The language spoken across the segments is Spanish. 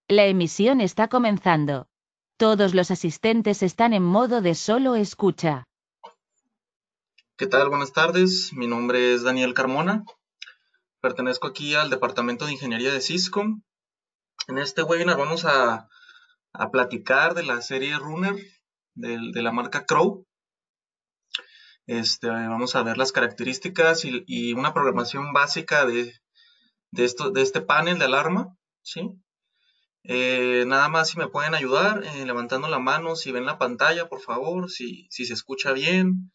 La emisión está comenzando. Todos los asistentes están en modo de solo escucha. ¿Qué tal? Buenas tardes. Mi nombre es Daniel Carmona. Pertenezco aquí al Departamento de Ingeniería de Cisco. En este webinar vamos a platicar de la serie Runner de la marca Crow. Vamos a ver las características y una programación básica de este panel de alarma, ¿sí? Nada más si me pueden ayudar levantando la mano, si ven la pantalla, por favor, si se escucha bien.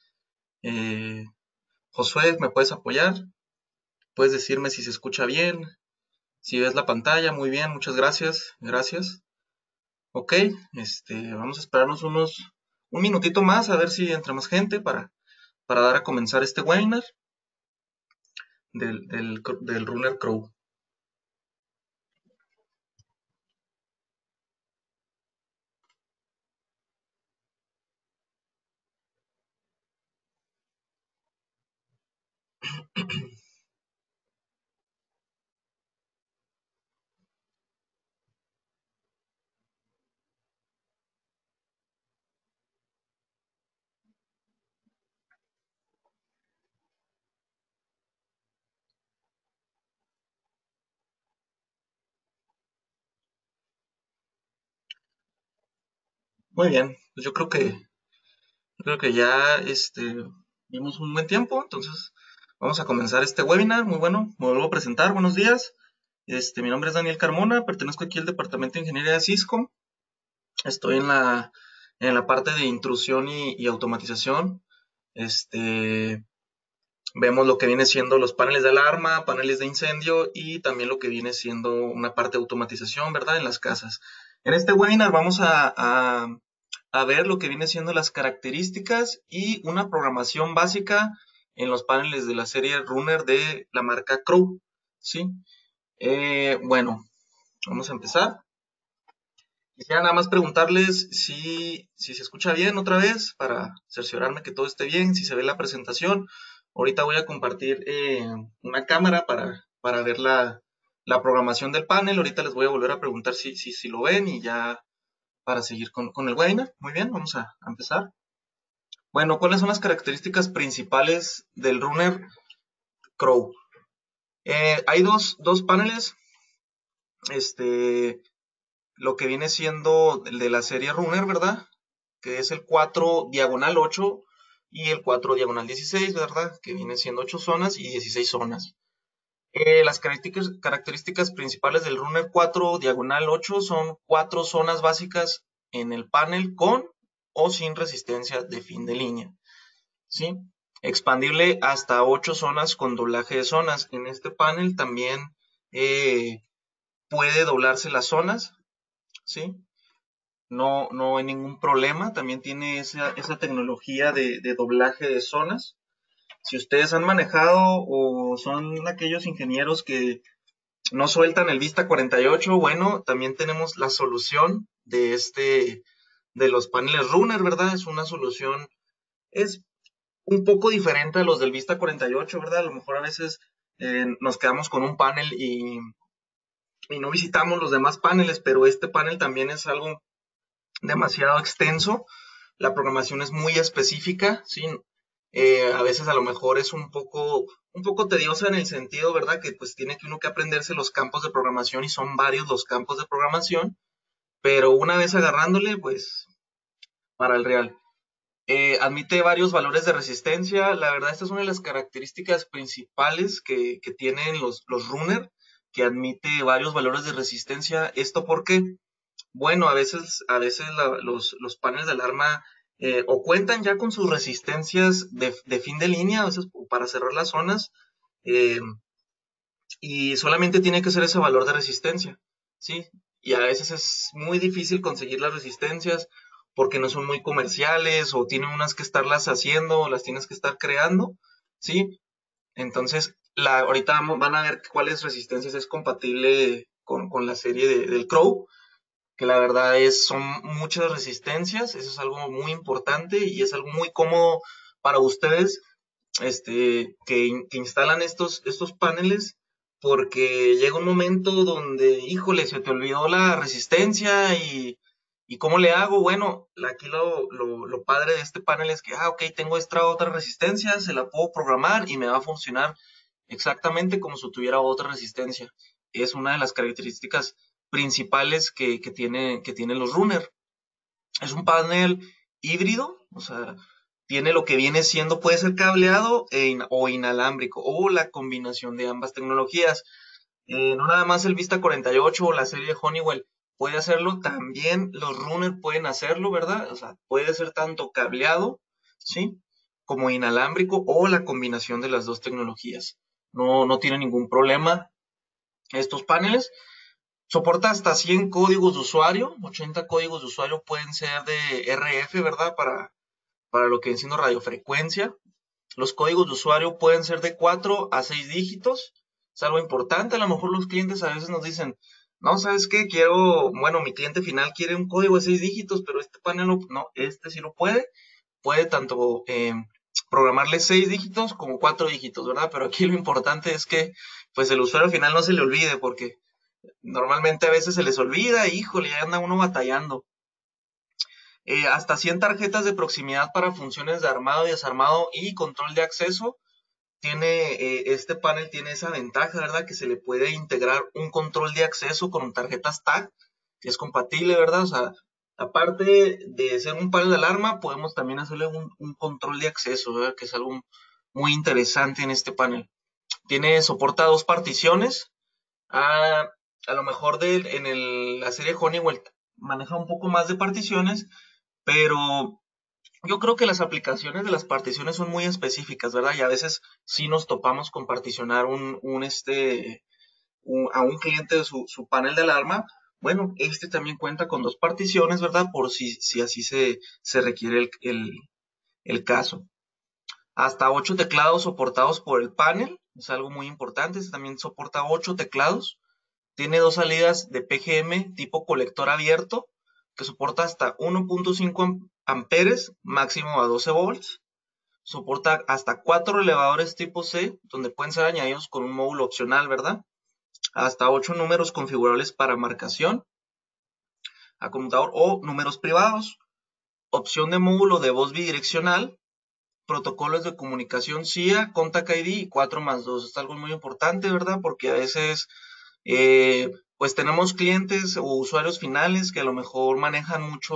Josué, ¿me puedes apoyar? Puedes decirme si se escucha bien, si ves la pantalla. Muy bien, muchas gracias, gracias. Ok, vamos a esperarnos un minutito más a ver si entra más gente para dar a comenzar este webinar del Runner Crow. Muy bien, pues yo creo que ya vimos un buen tiempo, entonces vamos a comenzar este webinar. Muy bueno, me vuelvo a presentar, buenos días. Mi nombre es Daniel Carmona, pertenezco aquí al Departamento de Ingeniería de Cisco. Estoy en la parte de intrusión y automatización. Vemos lo que viene siendo los paneles de alarma, paneles de incendio y también lo que viene siendo una parte de automatización, ¿verdad? En las casas. En este webinar vamos a ver lo que viene siendo las características y una programación básica en los paneles de la serie Runner de la marca Crow, ¿sí? Bueno, vamos a empezar. Quisiera nada más preguntarles si se escucha bien otra vez para cerciorarme que todo esté bien, si se ve la presentación. Ahorita voy a compartir una cámara para ver la programación del panel. Ahorita les voy a volver a preguntar si lo ven y ya para seguir con el webinar. Muy bien, vamos a empezar. Bueno, ¿cuáles son las características principales del Runner Crow? Hay dos paneles. Lo que viene siendo el de la serie Runner, ¿verdad? Que es el 4 diagonal 8 y el 4 diagonal 16, ¿verdad? Que viene siendo 8 zonas y 16 zonas. Las características principales del Runner 4 diagonal 8 son 4 zonas básicas en el panel con o sin resistencia de fin de línea, ¿sí? Expandible hasta 8 zonas con doblaje de zonas. En este panel también puede doblarse las zonas, ¿sí? No hay ningún problema, también tiene esa tecnología de doblaje de zonas. Si ustedes han manejado o son aquellos ingenieros que no sueltan el Vista 48, bueno, también tenemos la solución de los paneles Runner, ¿verdad? Es una solución, es un poco diferente a los del Vista 48, ¿verdad? A lo mejor a veces nos quedamos con un panel y no visitamos los demás paneles, pero este panel también es algo demasiado extenso. La programación es muy específica, ¿sí? A veces a lo mejor es un poco tediosa en el sentido, ¿verdad? Que pues tiene que uno que aprenderse los campos de programación y son varios los campos de programación, pero una vez agarrándole, pues para el real. Admite varios valores de resistencia. La verdad, esta es una de las características principales que tienen los runner, que admite varios valores de resistencia. ¿Esto por qué? Bueno, a veces los paneles de alarma o cuentan ya con sus resistencias de fin de línea, a veces para cerrar las zonas, eh, y solamente tiene que ser ese valor de resistencia, ¿sí? Y a veces es muy difícil conseguir las resistencias porque no son muy comerciales o tienen unas que estarlas haciendo o las tienes que estar creando, ¿sí? Entonces, ahorita van a ver cuáles resistencias es compatible con la serie del Crow, que la verdad son muchas resistencias, eso es algo muy importante y es algo muy cómodo para ustedes que instalan estos paneles, porque llega un momento donde, híjole, se te olvidó la resistencia y ¿cómo le hago? Bueno, aquí lo padre de este panel es que, ok, tengo esta otra resistencia, se la puedo programar y me va a funcionar exactamente como si tuviera otra resistencia. Es una de las características principales que tienen los runner. Es un panel híbrido, o sea, tiene lo que viene siendo, puede ser cableado o inalámbrico, o la combinación de ambas tecnologías. No nada más el Vista 48 o la serie Honeywell puede hacerlo, también los runner pueden hacerlo, ¿verdad? O sea, puede ser tanto cableado, ¿sí? Como inalámbrico o la combinación de las dos tecnologías. No tiene ningún problema estos paneles. Soporta hasta 100 códigos de usuario, 80 códigos de usuario pueden ser de RF, ¿verdad? Para lo que viene siendo radiofrecuencia. Los códigos de usuario pueden ser de 4 a 6 dígitos. Es algo importante. A lo mejor los clientes a veces nos dicen, no, ¿sabes qué? Bueno, mi cliente final quiere un código de 6 dígitos, pero este panel no, este sí lo puede. Puede tanto programarle 6 dígitos como 4 dígitos, ¿verdad? Pero aquí lo importante es que pues el usuario final no se le olvide, porque normalmente a veces se les olvida, híjole, ya anda uno batallando. Hasta 100 tarjetas de proximidad para funciones de armado y desarmado y control de acceso. Este panel tiene esa ventaja, ¿verdad? Que se le puede integrar un control de acceso con tarjetas tag, que es compatible, ¿verdad? O sea, aparte de ser un panel de alarma, podemos también hacerle un control de acceso, ¿verdad? Que es algo muy interesante en este panel. Soporta 2 particiones. A lo mejor la serie Honeywell maneja un poco más de particiones, pero yo creo que las aplicaciones de las particiones son muy específicas, ¿verdad? Y a veces sí nos topamos con particionar a un cliente de su panel de alarma. Bueno, este también cuenta con 2 particiones, ¿verdad? Por si así se requiere el caso. Hasta 8 teclados soportados por el panel, es algo muy importante. Este también soporta 8 teclados. Tiene 2 salidas de PGM tipo colector abierto, que soporta hasta 1.5 amperes, máximo a 12 volts. Soporta hasta 4 elevadores tipo C, donde pueden ser añadidos con un módulo opcional, ¿verdad? Hasta 8 números configurables para marcación a conmutador o números privados. Opción de módulo de voz bidireccional. Protocolos de comunicación CIA, Contact ID y 4+2. Es algo muy importante, ¿verdad? Porque a veces pues tenemos clientes o usuarios finales que a lo mejor manejan mucho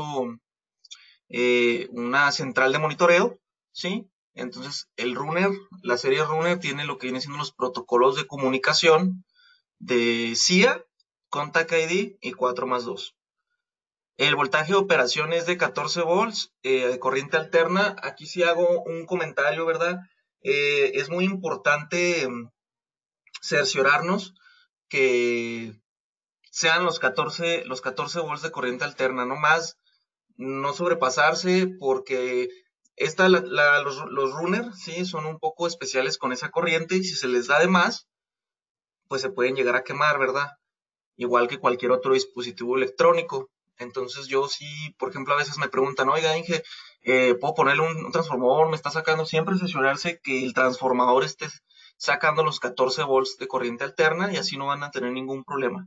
una central de monitoreo, ¿sí? Entonces la serie runner tiene lo que viene siendo los protocolos de comunicación de CIA, Contact ID y 4+2. El voltaje de operación es de 14 volts, de corriente alterna. Aquí sí hago un comentario, ¿verdad? Es muy importante cerciorarnos que sean los 14 volts de corriente alterna, no más, no sobrepasarse, porque los runners, sí, son un poco especiales con esa corriente, y si se les da de más, pues se pueden llegar a quemar, ¿verdad? Igual que cualquier otro dispositivo electrónico. Entonces yo sí, por ejemplo, a veces me preguntan, oiga, Inge, ¿puedo ponerle un transformador? Me está sacando, siempre asegurarse que el transformador esté sacando los 14 volts de corriente alterna y así no van a tener ningún problema.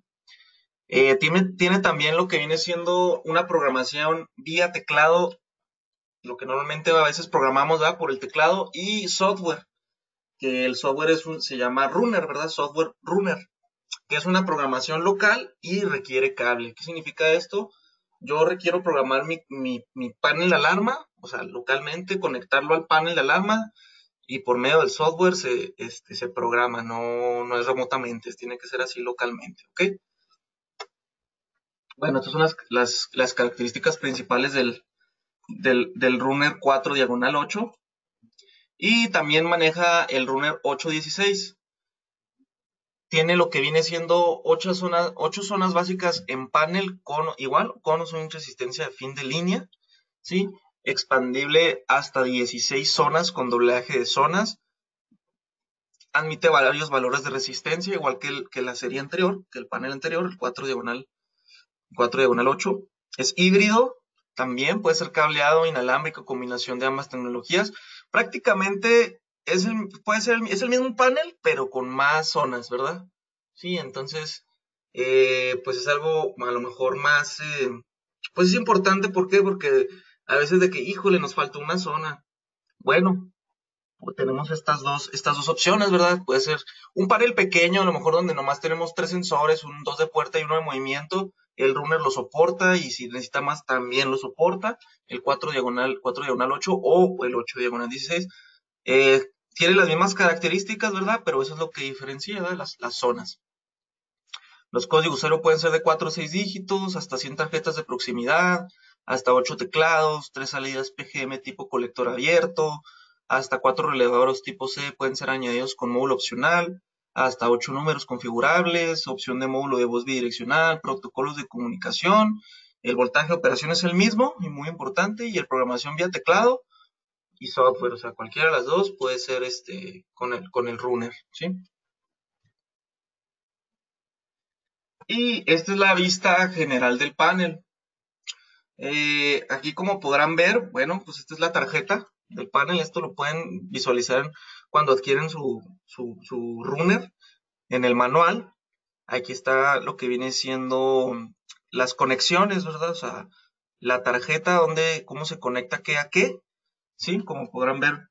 Tiene también lo que viene siendo una programación vía teclado, lo que normalmente a veces programamos, ¿verdad? Por el teclado, y software, que el software se llama Runner, ¿verdad? Software Runner, que es una programación local y requiere cable. ¿Qué significa esto? Yo requiero programar mi panel de alarma, o sea, localmente, conectarlo al panel de alarma y por medio del software se programa, no es remotamente, tiene que ser así localmente, ¿ok? Bueno, estas son las características principales del Runner 4 diagonal 8 y también maneja el Runner 816. Tiene lo que viene siendo 8 zonas básicas en panel con igual, conos son resistencia de fin de línea, ¿sí? Expandible hasta 16 zonas con doblaje de zonas. Admite varios valores de resistencia, igual que la serie anterior, que el panel anterior, el 4 diagonal 8. Es híbrido, también puede ser cableado, inalámbrico, combinación de ambas tecnologías. Prácticamente es el mismo panel, pero con más zonas, ¿verdad? ¿sí? Entonces, pues es algo a lo mejor más, pues es importante, ¿por qué? Porque a veces de que, híjole, nos faltó una zona. Bueno, pues tenemos estas dos opciones, ¿verdad? Puede ser un panel pequeño, a lo mejor donde nomás tenemos 3 sensores, dos de puerta y uno de movimiento. El runner lo soporta y si necesita más también lo soporta. El 4 diagonal 8 o el 8 diagonal 16. Tiene las mismas características, ¿verdad? Pero eso es lo que diferencia, ¿verdad? Las zonas. Los códigos 0 pueden ser de 4 o 6 dígitos, hasta 100 tarjetas de proximidad, hasta 8 teclados, 3 salidas PGM tipo colector abierto, hasta 4 relevadores tipo C pueden ser añadidos con módulo opcional, hasta 8 números configurables, opción de módulo de voz bidireccional, protocolos de comunicación, el voltaje de operación es el mismo y muy importante, y el programación vía teclado y software, o sea, cualquiera de las dos puede ser con el runner, ¿sí? Y esta es la vista general del panel. Aquí como podrán ver, bueno, pues esta es la tarjeta del panel. Esto lo pueden visualizar cuando adquieren su runner en el manual. Aquí está lo que viene siendo las conexiones, ¿verdad? O sea, la tarjeta, cómo se conecta qué a qué, ¿sí? Como podrán ver,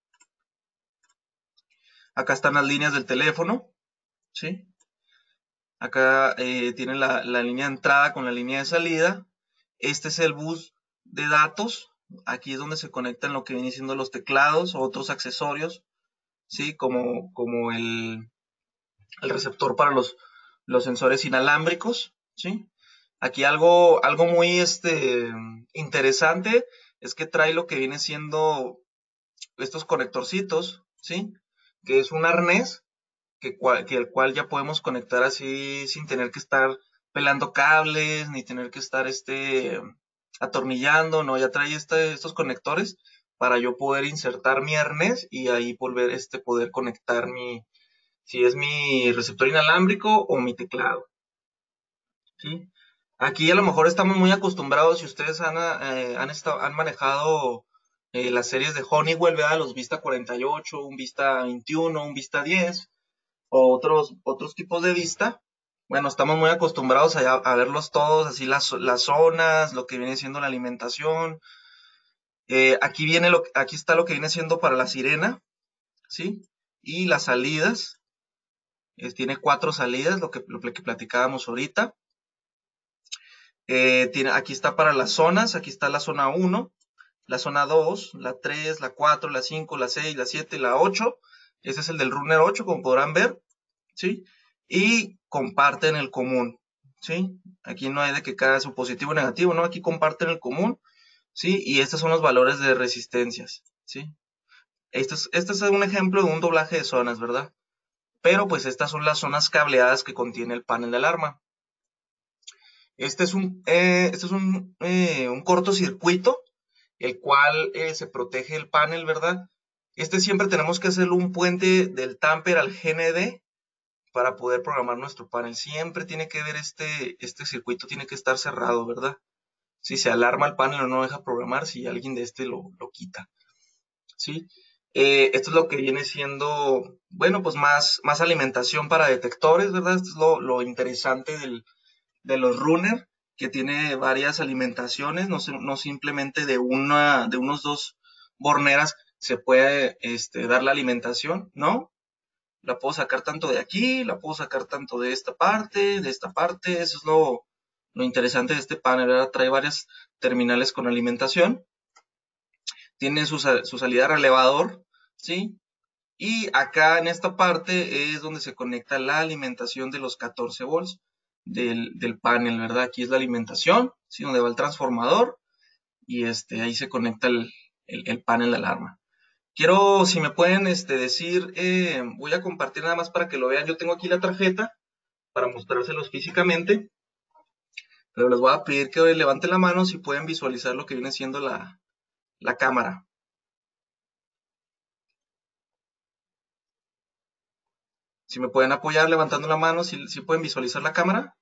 acá están las líneas del teléfono, ¿sí? Acá tienen la línea de entrada con la línea de salida. Este es el bus de datos. Aquí es donde se conectan lo que vienen siendo los teclados o otros accesorios, ¿sí? Como el receptor para los sensores inalámbricos, ¿sí? Aquí algo muy interesante es que trae lo que viene siendo estos conectorcitos, ¿sí? Que es un arnés que el cual ya podemos conectar así sin tener que estar pelando cables, ni tener que estar atornillando, no, ya trae estos conectores para yo poder insertar mi arnés y ahí poder conectar si es mi receptor inalámbrico o mi teclado, ¿sí? Aquí a lo mejor estamos muy acostumbrados, si ustedes han manejado las series de Honeywell, ¿verdad? Los Vista 48, un Vista 21, un Vista 10, o otros tipos de vista. Bueno, estamos muy acostumbrados a verlos todos, así las zonas, lo que viene siendo la alimentación. Aquí está lo que viene siendo para la sirena, ¿sí? Y las salidas, tiene 4 salidas, lo que platicábamos ahorita. Aquí está para las zonas, aquí está la zona 1, la zona 2, la 3, la 4, la 5, la 6, la 7, la 8. Ese es el del runner 8, como podrán ver, ¿sí? Y comparten el común, ¿sí? Aquí no hay de que cada su positivo o negativo, ¿no? Aquí comparten el común, ¿sí? Y estos son los valores de resistencias, ¿sí? Este es un ejemplo de un doblaje de zonas, ¿verdad? Pero pues estas son las zonas cableadas que contiene el panel de alarma. Un cortocircuito, el cual se protege el panel, ¿verdad? Siempre tenemos que hacerlo un puente del tamper al GND para poder programar nuestro panel. Siempre tiene que ver este circuito, tiene que estar cerrado, ¿verdad? Si se alarma el panel o no deja programar, si alguien de lo quita, ¿sí? Esto es lo que viene siendo, bueno, pues más alimentación para detectores, ¿verdad? Esto es lo interesante de los runner, que tiene varias alimentaciones, no simplemente de unos dos borneras se puede dar la alimentación, ¿no? La puedo sacar tanto de aquí, la puedo sacar tanto de esta parte, eso es lo interesante de este panel, ¿verdad? Trae varias terminales con alimentación, tiene su salida relevador, ¿sí? Y acá en esta parte es donde se conecta la alimentación de los 14 volts del panel, ¿verdad? Aquí es la alimentación, ¿sí? Donde va el transformador y ahí se conecta el panel de alarma. Quiero, si me pueden decir, voy a compartir nada más para que lo vean. Yo tengo aquí la tarjeta para mostrárselos físicamente, pero les voy a pedir que levanten la mano si pueden visualizar lo que viene siendo la cámara. Si me pueden apoyar levantando la mano, si pueden visualizar la cámara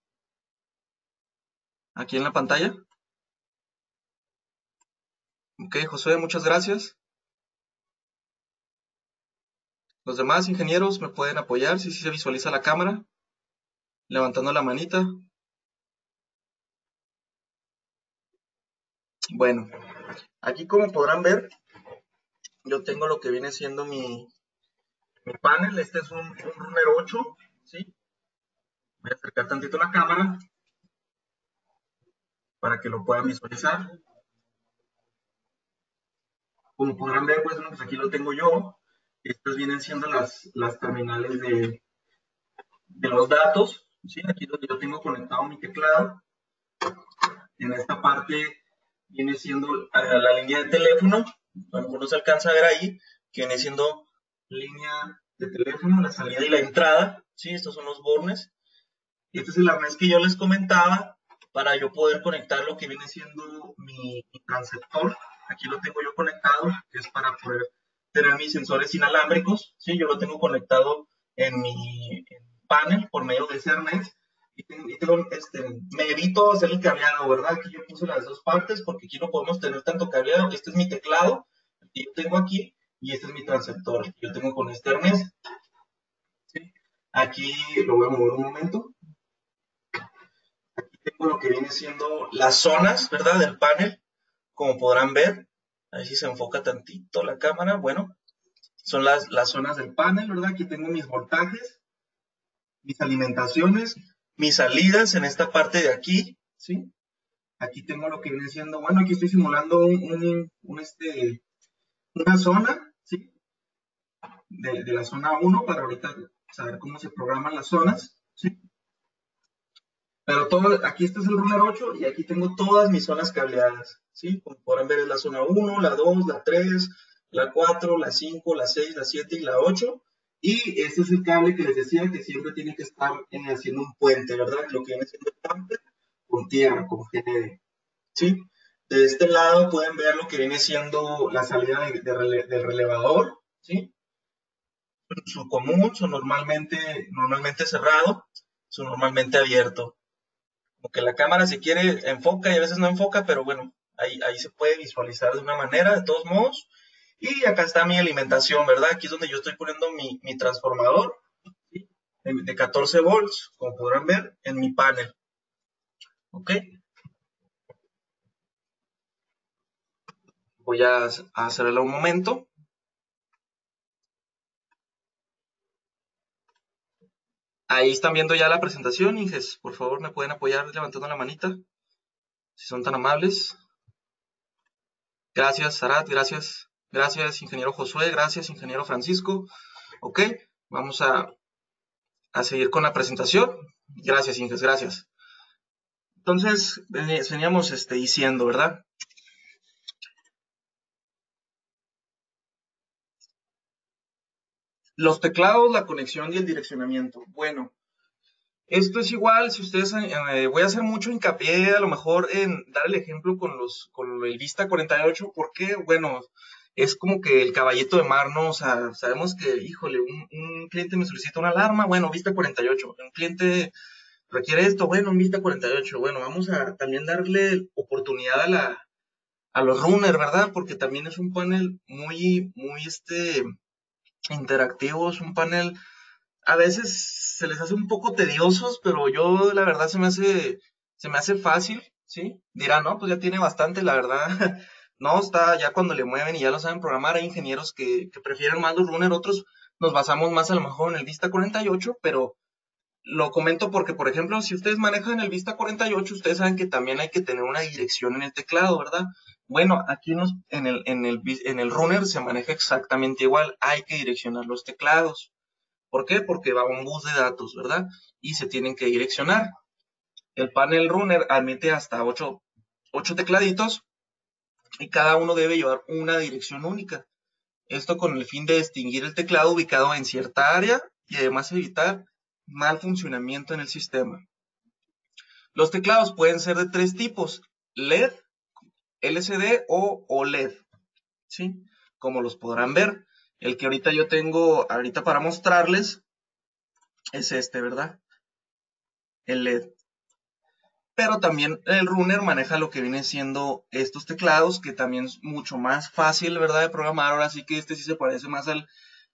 aquí en la pantalla. Ok, Josué, muchas gracias. Los demás ingenieros me pueden apoyar si se visualiza la cámara. levantando la manita. Bueno, aquí como podrán ver, yo tengo lo que viene siendo mi panel. Este es un Runner 8, ¿sí? Voy a acercar tantito la cámara para que lo puedan visualizar. Como podrán ver, pues aquí lo tengo yo. Estas vienen siendo las terminales de los datos, ¿sí? Aquí es donde yo tengo conectado mi teclado. En esta parte viene siendo la línea de teléfono. A lo mejor no se alcanza a ver ahí, que viene siendo línea de teléfono, la salida y la entrada, ¿sí? Estos son los bornes. Y este es el arnés que yo les comentaba para yo poder conectar lo que viene siendo mi transceptor. Aquí lo tengo yo conectado, que es para poder tener mis sensores inalámbricos. ¿Sí? Yo lo tengo conectado en mi panel por medio de ese arnés. Y me evito hacer el cableado, ¿verdad? Aquí yo puse las dos partes porque aquí no podemos tener tanto cableado. Este es mi teclado que yo tengo aquí y este es mi transceptor que yo tengo con este arnés. ¿Sí? Aquí lo voy a mover un momento. Aquí tengo lo que viene siendo las zonas, ¿verdad? Del panel, como podrán ver. Ahí si se enfoca tantito la cámara. Bueno, son las zonas del panel, ¿verdad? Aquí tengo mis voltajes, mis alimentaciones, mis salidas en esta parte de aquí, ¿sí? Aquí tengo lo que viene siendo, bueno, aquí estoy simulando una zona, ¿sí? De la zona 1 para ahorita saber cómo se programan las zonas, ¿sí? Pero todo, aquí este es el Runner 8 y aquí tengo todas mis zonas cableadas, ¿sí? Como podrán ver es la zona 1, la 2, la 3, la 4, la 5, la 6, la 7 y la 8. Y este es el cable que les decía que siempre tiene que estar haciendo un puente, ¿verdad? Lo que viene siendo el puente con tierra, con GND, ¿sí? De este lado pueden ver lo que viene siendo la salida del relevador, ¿sí? Su común, su normalmente cerrado, su normalmente abierto. Como que la cámara si quiere enfoca y a veces no enfoca, pero bueno, ahí se puede visualizar de una manera, de todos modos. Y acá está mi alimentación, ¿verdad? Aquí es donde yo estoy poniendo mi transformador, ¿sí? De 14 volts, como podrán ver, en mi panel. ¿Ok? Voy a hacerlo un momento. Ahí están viendo ya la presentación, Inges. Por favor, me pueden apoyar levantando la manita, si son tan amables. Gracias, Sarat, gracias. Gracias, ingeniero Josué, gracias, ingeniero Francisco. Ok, vamos a seguir con la presentación. Gracias, Inges, gracias. Entonces, veníamos diciendo, ¿verdad? Los teclados, la conexión y el direccionamiento. Bueno, esto es igual, si ustedes, voy a hacer mucho hincapié a lo mejor en dar el ejemplo con el Vista 48, porque, bueno, es como que el caballito de mar, ¿no? O sea, sabemos que, híjole, un cliente me solicita una alarma, bueno, Vista 48, un cliente requiere esto, bueno, un Vista 48, bueno, vamos a también darle oportunidad a los runners, ¿verdad? Porque también es un panel muy interactivo, es un panel, a veces se les hace un poco tediosos, pero yo la verdad se me hace fácil, ¿sí? Dirán, no, pues ya tiene bastante, la verdad, no, está ya cuando le mueven y ya lo saben programar, hay ingenieros que prefieren más los runners, otros nos basamos más a lo mejor en el Vista 48, pero lo comento porque, por ejemplo, si ustedes manejan el Vista 48, ustedes saben que también hay que tener una dirección en el teclado, ¿verdad? Bueno, aquí en el runner se maneja exactamente igual. Hay que direccionar los teclados. ¿Por qué? Porque va un bus de datos, ¿verdad? Y se tienen que direccionar. El panel runner admite hasta 8 tecladitos y cada uno debe llevar una dirección única. Esto con el fin de distinguir el teclado ubicado en cierta área y además evitar mal funcionamiento en el sistema. Los teclados pueden ser de 3 tipos: LED, LCD o OLED, ¿sí? Como los podrán ver. El que ahorita yo tengo ahorita para mostrarles es ¿verdad? El LED. Pero también el runner maneja lo que viene siendo estos teclados, que también es mucho más fácil, ¿verdad? De programar. Ahora sí que sí se parece más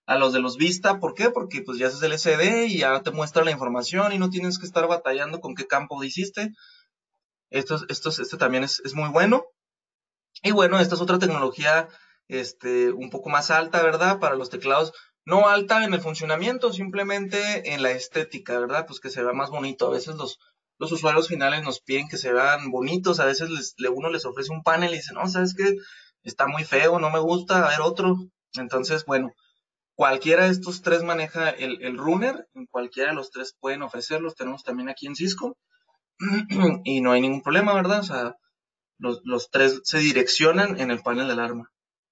a los de los Vista. ¿Por qué? Porque pues ya es LCD y ya te muestra la información y no tienes que estar batallando con qué campo hiciste. Este también es muy bueno. Y bueno, esta es otra tecnología un poco más alta, ¿verdad? Para los teclados, no alta en el funcionamiento, simplemente en la estética, ¿verdad? Pues que se vea más bonito. A veces los usuarios finales nos piden que se vean bonitos, a veces uno les ofrece un panel y dicen, no, ¿sabes qué? Está muy feo, no me gusta, a ver otro. Entonces, bueno, cualquiera de estos tres maneja el runner, en cualquiera de los tres pueden ofrecerlos, tenemos también aquí en Cisco, y no hay ningún problema, ¿verdad? O sea, los tres se direccionan en el panel de alarma.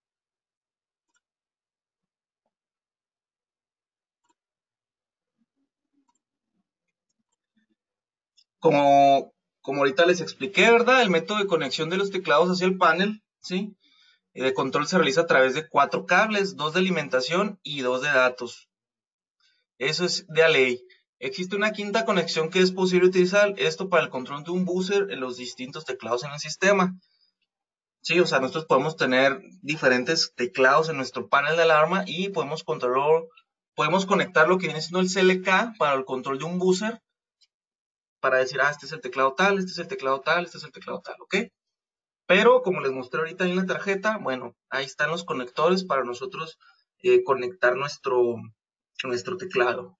Como, como ahorita les expliqué, ¿verdad? El método de conexión de los teclados hacia el panel, ¿sí? De control se realiza a través de 4 cables, 2 de alimentación y 2 de datos. Eso es de a ley. Existe una quinta conexión que es posible utilizar, esto para el control de un buzzer en los distintos teclados en el sistema. Sí, o sea, nosotros podemos tener diferentes teclados en nuestro panel de alarma y podemos conectar lo que viene siendo el CLK para el control de un buzzer para decir, este es el teclado tal, este es el teclado tal, este es el teclado tal, ¿ok? Pero como les mostré ahorita en la tarjeta, bueno, ahí están los conectores para nosotros conectar nuestro teclado.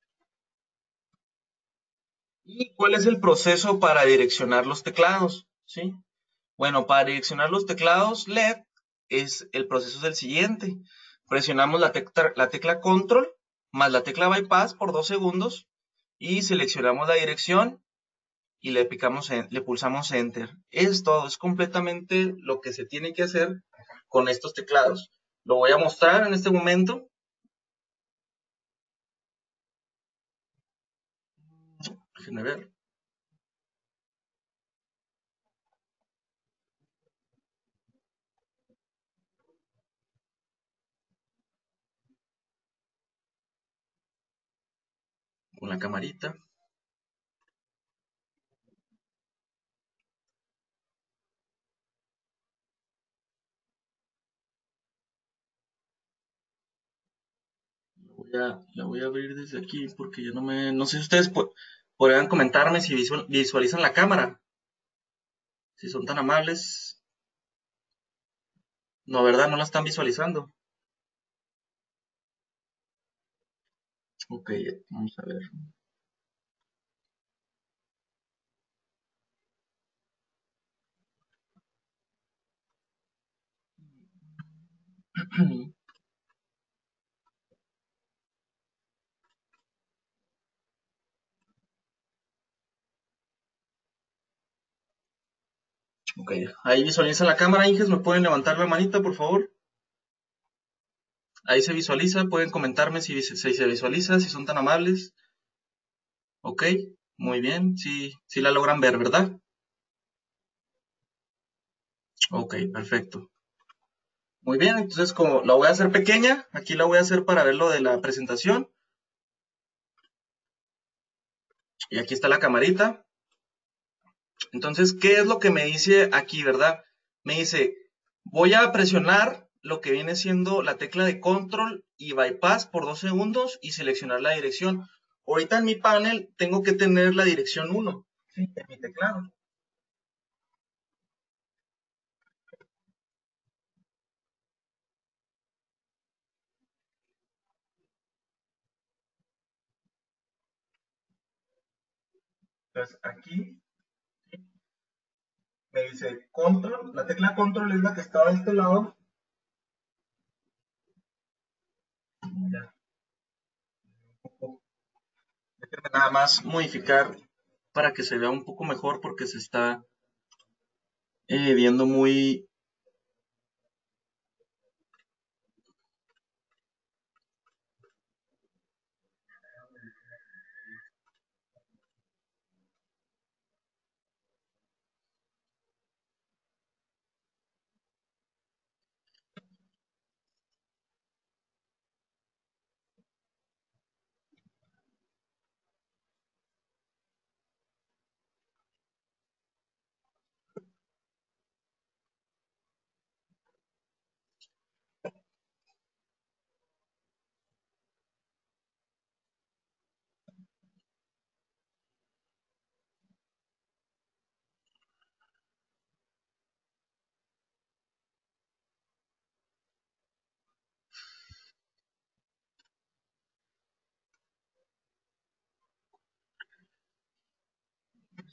¿Y cuál es el proceso para direccionar los teclados? ¿Sí? Bueno, para direccionar los teclados LED, el proceso es el siguiente. Presionamos la tecla Control más la tecla Bypass por 2 segundos y seleccionamos la dirección y le pulsamos Enter. Es todo, es completamente lo que se tiene que hacer con estos teclados. Lo voy a mostrar en este momento. Déjenme ver. Con la camarita. La voy a abrir desde aquí porque yo no sé si ustedes podrían comentarme si visualizan la cámara. Si son tan amables. No, ¿verdad? No la están visualizando. Ok, vamos a ver. Ok, ahí visualizan la cámara, Inges. ¿Me pueden levantar la manita, por favor? Ahí se visualiza. Pueden comentarme si se visualiza, si son tan amables. Ok, muy bien. Sí, sí la logran ver, ¿verdad? Ok, perfecto. Muy bien, entonces como la voy a hacer pequeña, aquí la voy a hacer para ver lo de la presentación. Y aquí está la camarita. Entonces, ¿qué es lo que me dice aquí, verdad? Me dice, voy a presionar lo que viene siendo la tecla de control y bypass por 2 segundos y seleccionar la dirección. Ahorita en mi panel tengo que tener la dirección 1, ¿sí? En mi teclado. Entonces, aquí me dice control, la tecla control es la que está de este lado. Ya, déjenme nada más modificar para que se vea un poco mejor porque se está viendo muy...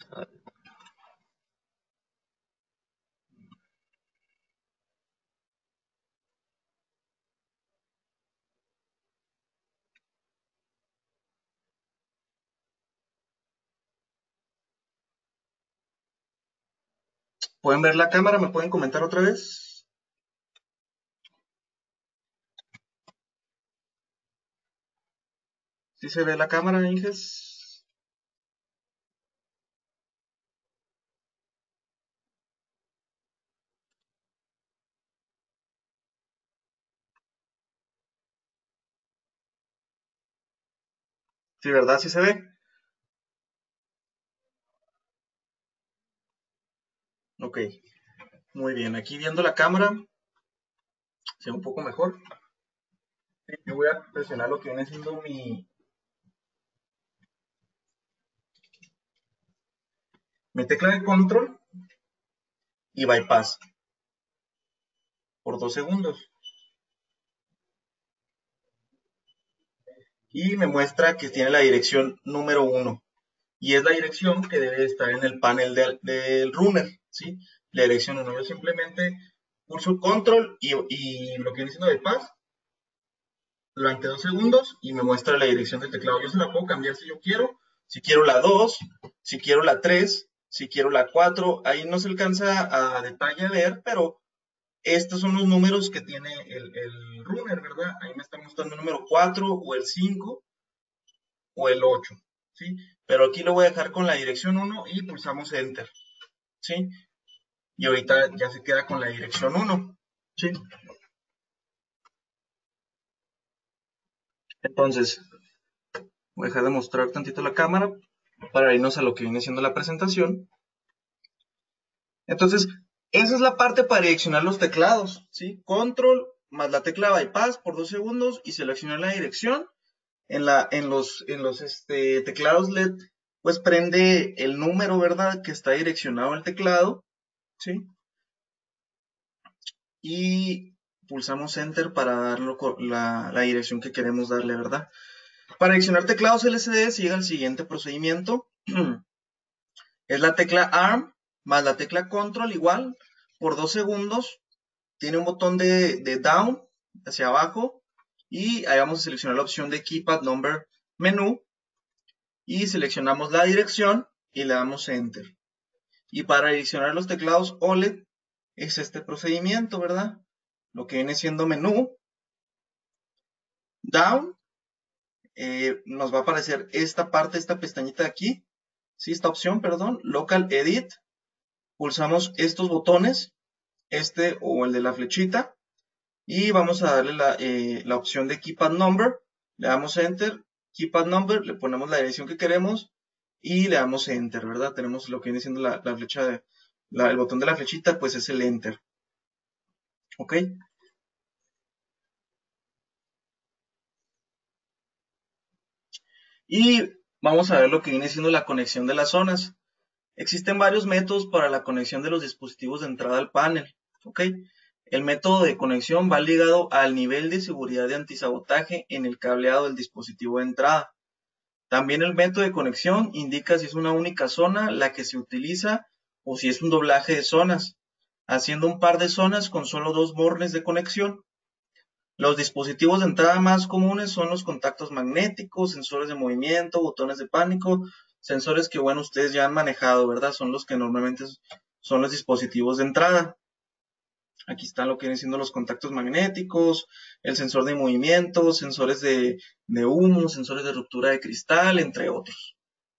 ¿Pueden ver la cámara? ¿Me pueden comentar otra vez? ¿Sí se ve la cámara, Inges? Sí, ¿verdad? ¿Sí se ve? Ok, muy bien. Aquí viendo la cámara, se ve un poco mejor. Sí, yo voy a presionar lo que viene siendo mi tecla de control y bypass por 2 segundos. Y me muestra que tiene la dirección número 1. Y es la dirección que debe estar en el panel del runner, ¿sí? La dirección 1. Yo simplemente pulso control y lo que viene siendo bypass durante 2 segundos y me muestra la dirección del teclado. Yo se la puedo cambiar si yo quiero. Si quiero la 2, si quiero la 3, si quiero la 4. Ahí no se alcanza a detalle a ver, pero estos son los números que tiene el runner, ¿verdad? Ahí me está mostrando el número 4 o el 5 o el 8, ¿sí? Pero aquí lo voy a dejar con la dirección 1 y pulsamos Enter, ¿sí? Y ahorita ya se queda con la dirección 1, ¿sí? Entonces, voy a dejar de mostrar tantito la cámara para irnos a lo que viene siendo la presentación. Entonces, esa es la parte para direccionar los teclados, ¿sí? Control más la tecla bypass por 2 segundos y seleccionar la dirección. En los teclados LED, pues prende el número, ¿verdad? Que está direccionado al teclado, ¿sí? Y pulsamos Enter para dar la dirección que queremos darle, ¿verdad? Para direccionar teclados LCD sigue el siguiente procedimiento. Es la tecla ARM más la tecla Control igual por 2 segundos. Tiene un botón de down hacia abajo y ahí vamos a seleccionar la opción de Keypad Number Menú y seleccionamos la dirección y le damos Enter. Y para direccionar los teclados OLED es este procedimiento, ¿verdad? Lo que viene siendo menú, down, nos va a aparecer esta parte, esta pestañita de aquí, ¿sí? Esta opción, perdón, Local Edit, pulsamos estos botones, este o el de la flechita, y vamos a darle la opción de Keypad Number, le damos Enter, Keypad Number, le ponemos la dirección que queremos y le damos Enter, ¿verdad? Tenemos lo que viene siendo la flecha, el botón de la flechita, pues es el Enter, ¿ok? Y vamos a ver lo que viene siendo la conexión de las zonas. Existen varios métodos para la conexión de los dispositivos de entrada al panel, ¿ok? El método de conexión va ligado al nivel de seguridad de antisabotaje en el cableado del dispositivo de entrada. También el método de conexión indica si es una única zona la que se utiliza o si es un doblaje de zonas, haciendo un par de zonas con solo 2 bornes de conexión. Los dispositivos de entrada más comunes son los contactos magnéticos, sensores de movimiento, botones de pánico, sensores que, bueno, ustedes ya han manejado, ¿verdad? Son los que normalmente son los dispositivos de entrada. Aquí están lo que vienen siendo los contactos magnéticos, el sensor de movimiento, sensores de humo, sensores de ruptura de cristal, entre otros.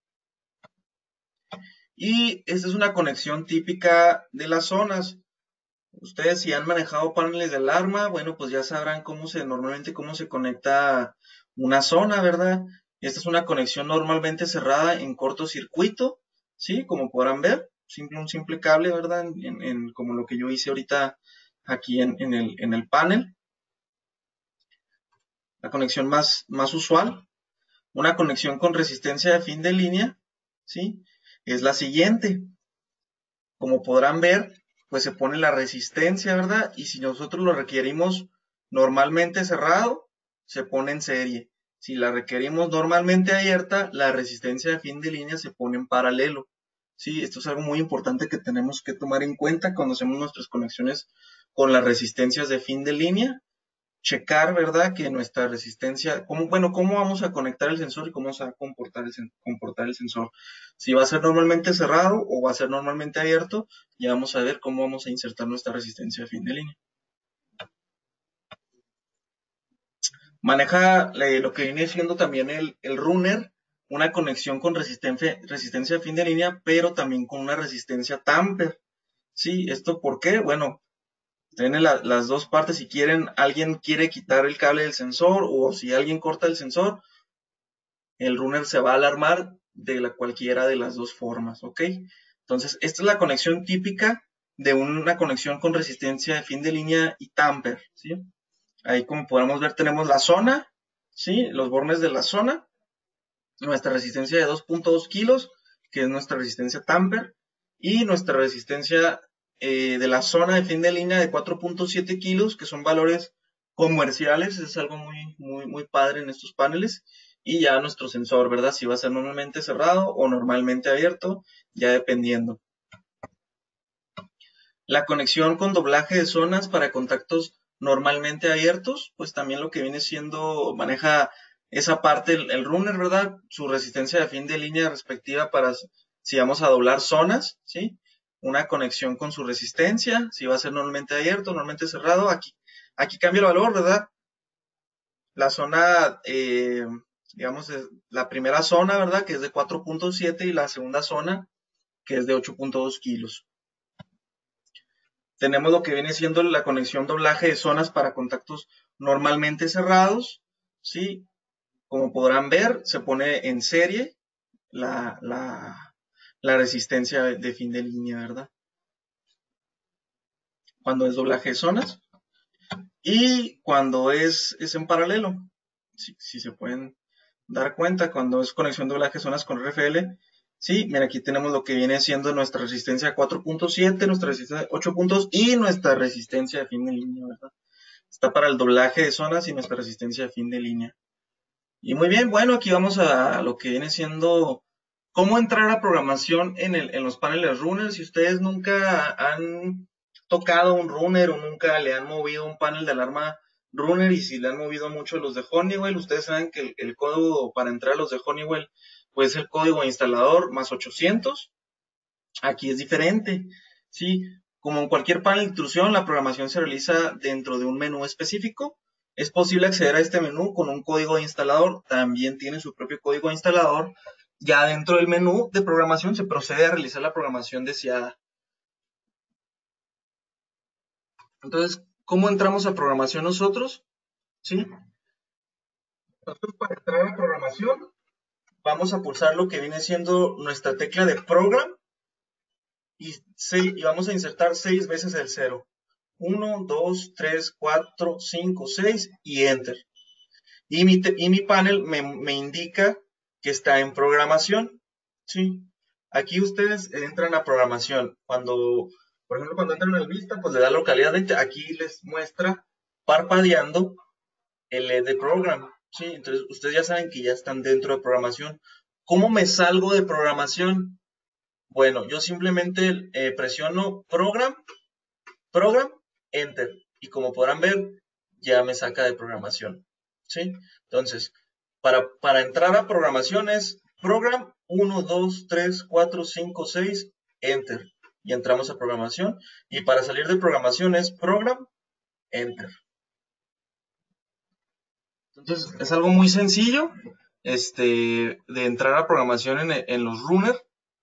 Y esta es una conexión típica de las zonas. Ustedes si han manejado paneles de alarma, bueno, pues ya sabrán normalmente cómo se conecta una zona, ¿verdad? Esta es una conexión normalmente cerrada en cortocircuito, ¿sí? Como podrán ver, un simple cable, ¿verdad? Como lo que yo hice ahorita aquí en el panel. La conexión más usual. Una conexión con resistencia de fin de línea, ¿sí? Es la siguiente. Como podrán ver, pues se pone la resistencia, ¿verdad? Y si nosotros lo requerimos normalmente cerrado, se pone en serie. Si la requerimos normalmente abierta, la resistencia de fin de línea se pone en paralelo, Sí, esto es algo muy importante que tenemos que tomar en cuenta cuando hacemos nuestras conexiones con las resistencias de fin de línea. Checar, ¿verdad? Que nuestra resistencia, cómo vamos a conectar el sensor y cómo se va a comportar el sensor. Si va a ser normalmente cerrado o va a ser normalmente abierto, ya vamos a ver cómo vamos a insertar nuestra resistencia de fin de línea. Maneja lo que viene siendo también el runner, una conexión con resistencia de fin de línea, pero también con una resistencia tamper. Sí, ¿esto por qué? Bueno, tiene las dos partes. Si alguien quiere quitar el cable del sensor o si alguien corta el sensor, el runner se va a alarmar de cualquiera de las dos formas, ¿ok? Entonces, esta es la conexión típica de una conexión con resistencia de fin de línea y tamper, ¿sí? Ahí, como podemos ver, tenemos la zona, ¿sí? Los bornes de la zona, nuestra resistencia de 2.2 kilos, que es nuestra resistencia tamper, y nuestra resistencia de la zona de fin de línea de 4.7 kilos, que son valores comerciales. Es algo muy padre en estos paneles. Y ya nuestro sensor, ¿verdad? Si va a ser normalmente cerrado o normalmente abierto, ya dependiendo. La conexión con doblaje de zonas para contactos normalmente abiertos, pues también lo que viene siendo, maneja esa parte el runner, ¿verdad? Su resistencia de fin de línea respectiva para si vamos a doblar zonas, ¿sí? Una conexión con su resistencia, si va a ser normalmente abierto, normalmente cerrado. Aquí cambia el valor, ¿verdad? La zona, digamos, la primera zona, ¿verdad? Que es de 4.7 y la segunda zona, que es de 8.2 kilos. Tenemos lo que viene siendo la conexión doblaje de zonas para contactos normalmente cerrados, ¿sí? Como podrán ver, se pone en serie la resistencia de fin de línea, ¿verdad? Cuando es doblaje de zonas y cuando es en paralelo. Si se pueden dar cuenta, cuando es conexión doblaje de zonas con RFL, sí, mira, aquí tenemos lo que viene siendo nuestra resistencia 4.7, nuestra resistencia 8 puntos y nuestra resistencia de fin de línea, ¿verdad? Está para el doblaje de zonas y nuestra resistencia de fin de línea. Y muy bien, bueno, aquí vamos a lo que viene siendo cómo entrar a programación en los paneles runner. Si ustedes nunca han tocado un runner o nunca le han movido un panel de alarma runner y si le han movido mucho los de Honeywell, ustedes saben que el código para entrar a los de Honeywell pues el código instalador más 800. Aquí es diferente, ¿sí? Como en cualquier panel de intrusión, la programación se realiza dentro de un menú específico. Es posible acceder a este menú con un código de instalador. También tiene su propio código de instalador. Ya dentro del menú de programación se procede a realizar la programación deseada. Entonces, ¿cómo entramos a programación nosotros? ¿Sí? Nosotros para entrar a programación vamos a pulsar lo que viene siendo nuestra tecla de Program y vamos a insertar 6 veces el 0. 1, 2, 3, 4, 5, 6 y Enter. Y mi panel me indica que está en programación. ¿Sí? Aquí ustedes entran a programación. Por ejemplo, cuando entran al Vista, pues le da localidad. Aquí les muestra parpadeando el LED de Program. ¿Sí? Entonces, ustedes ya saben que ya están dentro de programación. ¿Cómo me salgo de programación? Bueno, yo simplemente presiono Program, Enter. Y como podrán ver, ya me saca de programación. ¿Sí? Entonces, para entrar a programación es Program 1, 2, 3, 4, 5, 6, Enter. Y entramos a programación. Y para salir de programación es Program, Enter. Entonces, es algo muy sencillo de entrar a programación en los runners.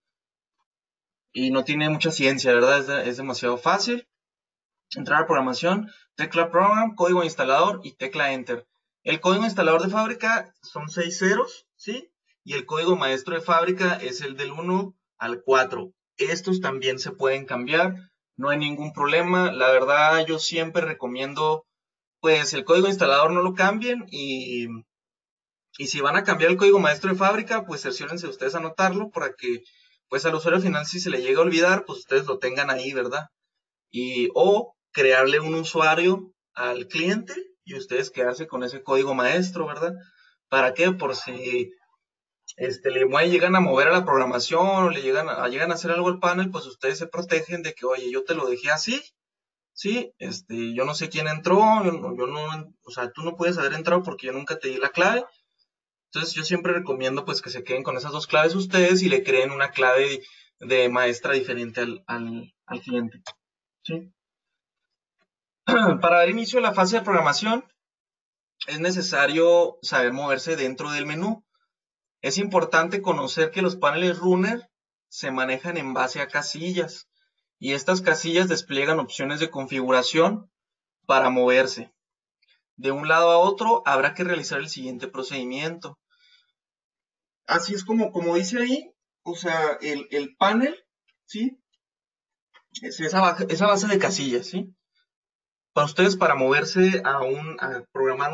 Y no tiene mucha ciencia, ¿verdad? Es demasiado fácil. Entrar a programación, tecla Program, código instalador y tecla Enter. El código instalador de fábrica son 6 ceros, ¿sí? Y el código maestro de fábrica es el del 1 al 4. Estos también se pueden cambiar, no hay ningún problema. La verdad, yo siempre recomiendo, pues, el código instalador no lo cambien y si van a cambiar el código maestro de fábrica, pues cerciórense ustedes a anotarlo para que, pues, al usuario final, si se le llega a olvidar, pues ustedes lo tengan ahí, ¿verdad? O crearle un usuario al cliente y ustedes quedarse con ese código maestro, ¿verdad? ¿Para qué? Por si llegan a mover a la programación o llegan a hacer algo al panel, pues ustedes se protegen de que, oye, yo te lo dejé así, ¿sí? Yo no sé quién entró, o sea, tú no puedes haber entrado porque yo nunca te di la clave. Entonces yo siempre recomiendo pues que se queden con esas dos claves ustedes y le creen una clave de maestra diferente al cliente, ¿sí? Para dar inicio a la fase de programación es necesario saber moverse dentro del menú. Es importante conocer que los paneles runner se manejan en base a casillas y estas casillas despliegan opciones de configuración para moverse. De un lado a otro habrá que realizar el siguiente procedimiento. Así es como dice ahí, o sea, el panel, ¿sí? Es esa base de casillas, ¿sí? Para ustedes, para moverse a programar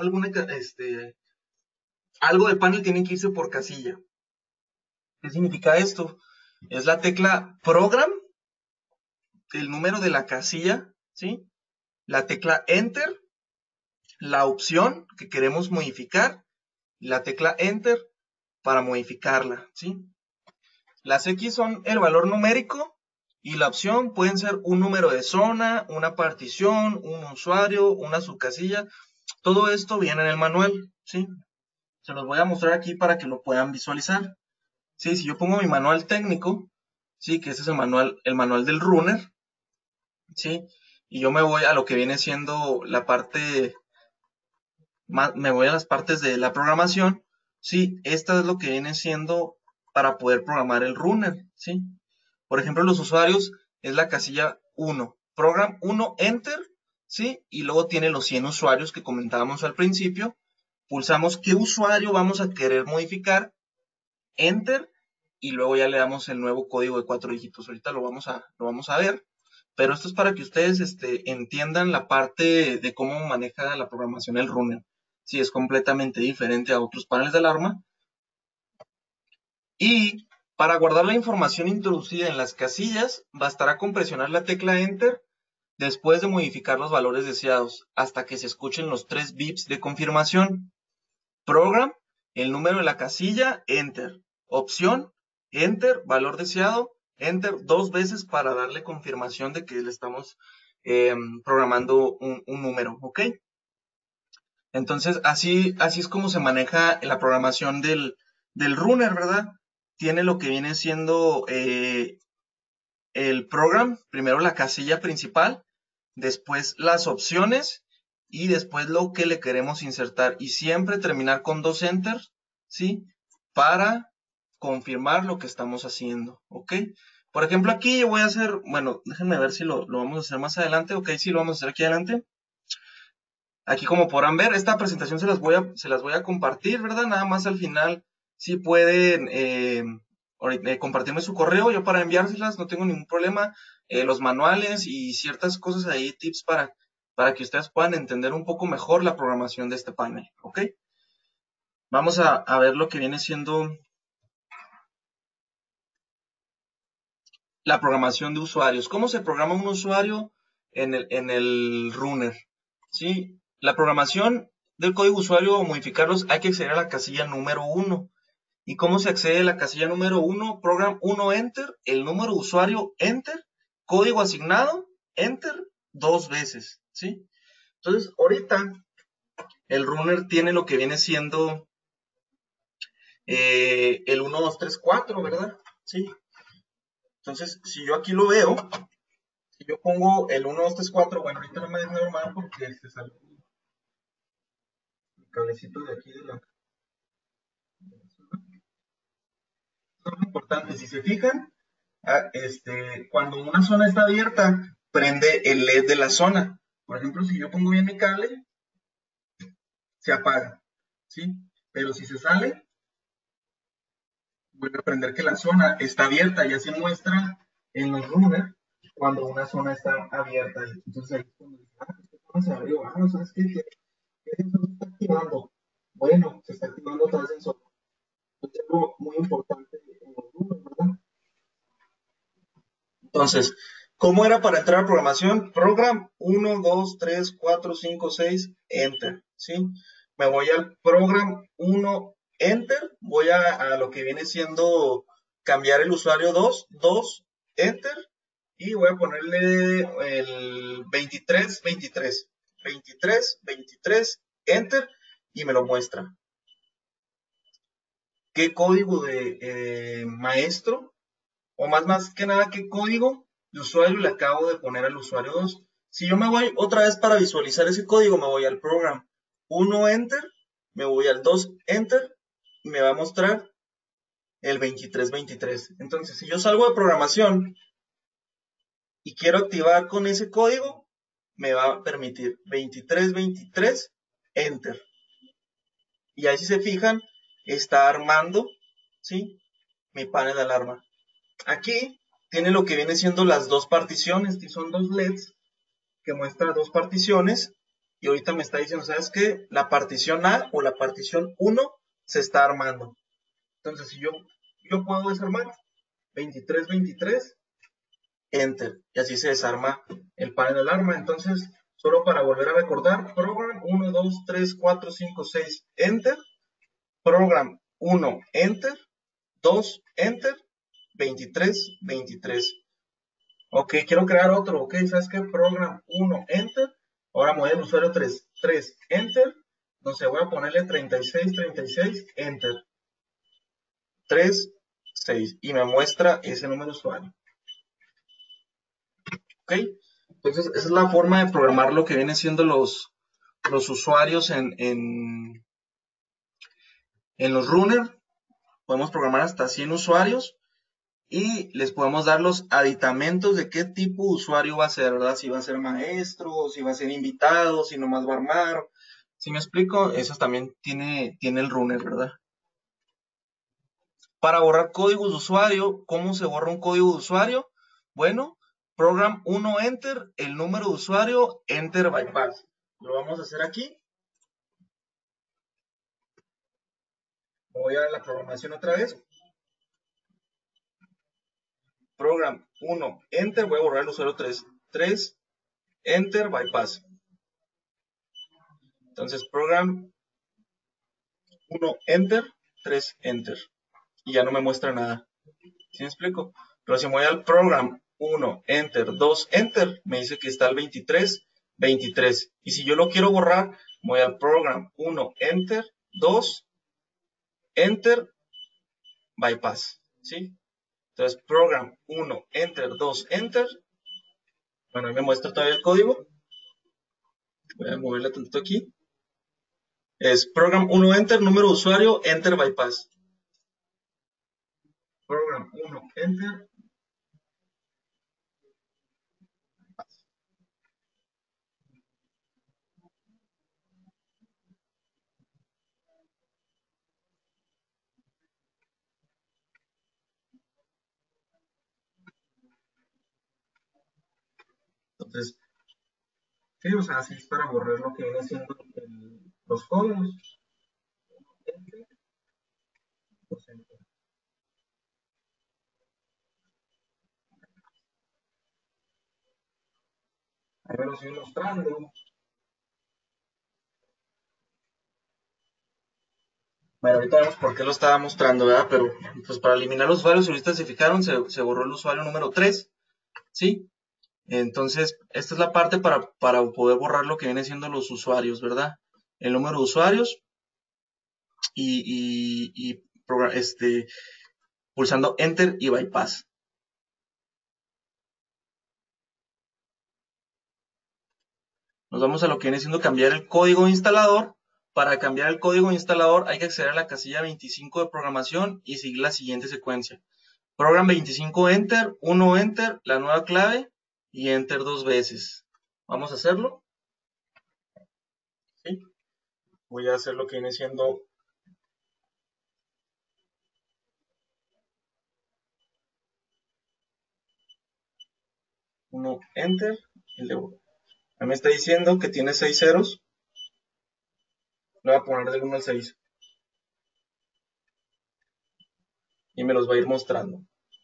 algo del panel, tienen que irse por casilla. ¿Qué significa esto? Es la tecla Program, el número de la casilla, ¿sí? La tecla Enter, la opción que queremos modificar, la tecla Enter para modificarla, ¿sí? Las X son el valor numérico y la opción pueden ser un número de zona, una partición, un usuario, una subcasilla. Todo esto viene en el manual, ¿sí? Se los voy a mostrar aquí para que lo puedan visualizar. Sí, si yo pongo mi manual técnico, sí, que ese es el manual del runner, sí, y yo me voy a lo que viene siendo la parte, me voy a las partes de la programación, sí, esta es lo que viene siendo para poder programar el runner, sí. Por ejemplo, los usuarios es la casilla 1, program 1, enter, sí, y luego tiene los 100 usuarios que comentábamos al principio. Pulsamos qué usuario vamos a querer modificar, enter, y luego ya le damos el nuevo código de 4 dígitos. Ahorita lo vamos a ver, pero esto es para que ustedes entiendan la parte de cómo maneja la programación el runner. Sí, es completamente diferente a otros paneles de alarma. Y para guardar la información introducida en las casillas, bastará con presionar la tecla Enter después de modificar los valores deseados, hasta que se escuchen los 3 bips de confirmación. Program, el número de la casilla, Enter. Opción, Enter, valor deseado, Enter 2 veces para darle confirmación de que le estamos programando un número, ¿ok? Entonces, así es como se maneja la programación del runner, ¿verdad? Tiene lo que viene siendo el program, primero la casilla principal, después las opciones y después lo que le queremos insertar. Y siempre terminar con 2 enters, ¿sí? Para confirmar lo que estamos haciendo, ¿ok? Por ejemplo, aquí yo voy a hacer, bueno, déjenme ver si lo vamos a hacer más adelante, ¿ok? Sí, lo vamos a hacer aquí adelante. Aquí como podrán ver, esta presentación se las voy a compartir, ¿verdad? Nada más al final, si pueden compartirme su correo, yo para enviárselas, no tengo ningún problema. Los manuales y ciertas cosas ahí, tips para que ustedes puedan entender un poco mejor la programación de este panel, ¿ok? Vamos a ver lo que viene siendo la programación de usuarios. ¿Cómo se programa un usuario en el runner? ¿Sí? La programación del código usuario o modificarlos hay que acceder a la casilla número 1. ¿Y cómo se accede a la casilla número 1? Program 1 enter, el número de usuario enter, código asignado enter 2 veces, ¿sí? Entonces, ahorita el runner tiene lo que viene siendo el 1, 2, 3, 4, ¿verdad? Sí. Entonces, si yo aquí lo veo, si yo pongo el 1, 2, 3, 4, bueno, ahorita no me dejo armar porque se sale el cablecito de aquí de la... Esto es muy importante, si se fijan, cuando una zona está abierta, prende el LED de la zona. Por ejemplo, si yo pongo bien mi cable, se apaga, ¿sí? Pero si se sale, vuelve a aprender que la zona está abierta, ya se muestra en los runners cuando una zona está abierta. Entonces ahí cuando dice, esta zona se abrió, ¿sabes qué? ¿Qué sensor se está activando? Bueno, se está activando tal sensor. Es algo muy importante en los runners, ¿verdad? Entonces, ¿cómo era para entrar a programación? Program 1, 2, 3, 4, 5, 6, Enter, ¿sí? Me voy al program 1, Enter, voy a lo que viene siendo cambiar el usuario 2, Enter, y voy a ponerle el 23, 23, 23, 23, Enter, y me lo muestra. ¿Qué código de maestro? O más que nada, ¿qué código de usuario le acabo de poner al usuario 2? Si yo me voy otra vez para visualizar ese código, me voy al program 1, Enter, me voy al 2, Enter, y me va a mostrar el 23, 23. Entonces, si yo salgo de programación y quiero activar con ese código, me va a permitir 23, 23, Enter. Y ahí si se fijan, está armando, ¿sí? Mi panel de alarma. Aquí tiene lo que viene siendo las dos particiones, que son dos LEDs que muestran dos particiones. Y ahorita me está diciendo, ¿sabes qué? La partición A o la partición 1 se está armando. Entonces, si yo puedo desarmar 23, 23, Enter. Y así se desarma el panel de alarma. Entonces, solo para volver a recordar, program 1, 2, 3, 4, 5, 6, Enter. Program 1, Enter. 2, Enter. 23, 23. Ok, quiero crear otro. Ok, ¿sabes qué? Program 1, Enter. Ahora me voy al usuario 3, 3, Enter. No sé, voy a ponerle 36, 36, Enter. 3, 6. Y me muestra ese número de usuario. Ok, entonces esa es la forma de programar lo que vienen siendo los usuarios en los runners. Podemos programar hasta 100 usuarios y les podemos dar los aditamentos de qué tipo de usuario va a ser, ¿verdad? Si va a ser maestro, si va a ser invitado, si nomás va a armar. Si me explico, eso también tiene el runner, ¿verdad? Para borrar códigos de usuario, ¿cómo se borra un código de usuario? Bueno, program 1 enter, el número de usuario, enter bypass. Lo vamos a hacer aquí. Voy a la programación otra vez. Program 1 enter, voy a borrar el usuario 3. 3 enter bypass. Entonces, program 1 enter, 3 enter. Y ya no me muestra nada. ¿Sí me explico? Pero si me voy al program 1 enter, 2 enter, me dice que está el 23, 23. Y si yo lo quiero borrar, me voy al program 1 enter, 2 enter, bypass. ¿Sí? Entonces, program 1 enter, 2 enter. Bueno, ahí me muestra todavía el código. Voy a moverle tantito aquí. Es program 1 enter, número de usuario, enter bypass. Program 1 enter. Entonces, sí, o sea, así es para borrar lo que viene siendo los códigos. Enter, pues, enter. Ahí me lo sigo mostrando. Bueno, ahorita vemos por qué lo estaba mostrando, ¿verdad? Pero pues para eliminar los usuarios, ahorita se fijaron, se borró el usuario número 3, ¿sí? Entonces, esta es la parte para poder borrar lo que viene siendo los usuarios, ¿verdad? El número de usuarios y pulsando Enter y Bypass. Nos vamos a lo que viene siendo cambiar el código de instalador. Para cambiar el código de instalador hay que acceder a la casilla 25 de programación y seguir la siguiente secuencia. Program 25 Enter, 1 Enter, la nueva clave y Enter dos veces. Vamos a hacerlo. ¿Sí? Voy a hacer lo que viene siendo 1 Enter. Me está diciendo que tiene 6 ceros. Le voy a poner del 1 al 6. Y me los va a ir mostrando.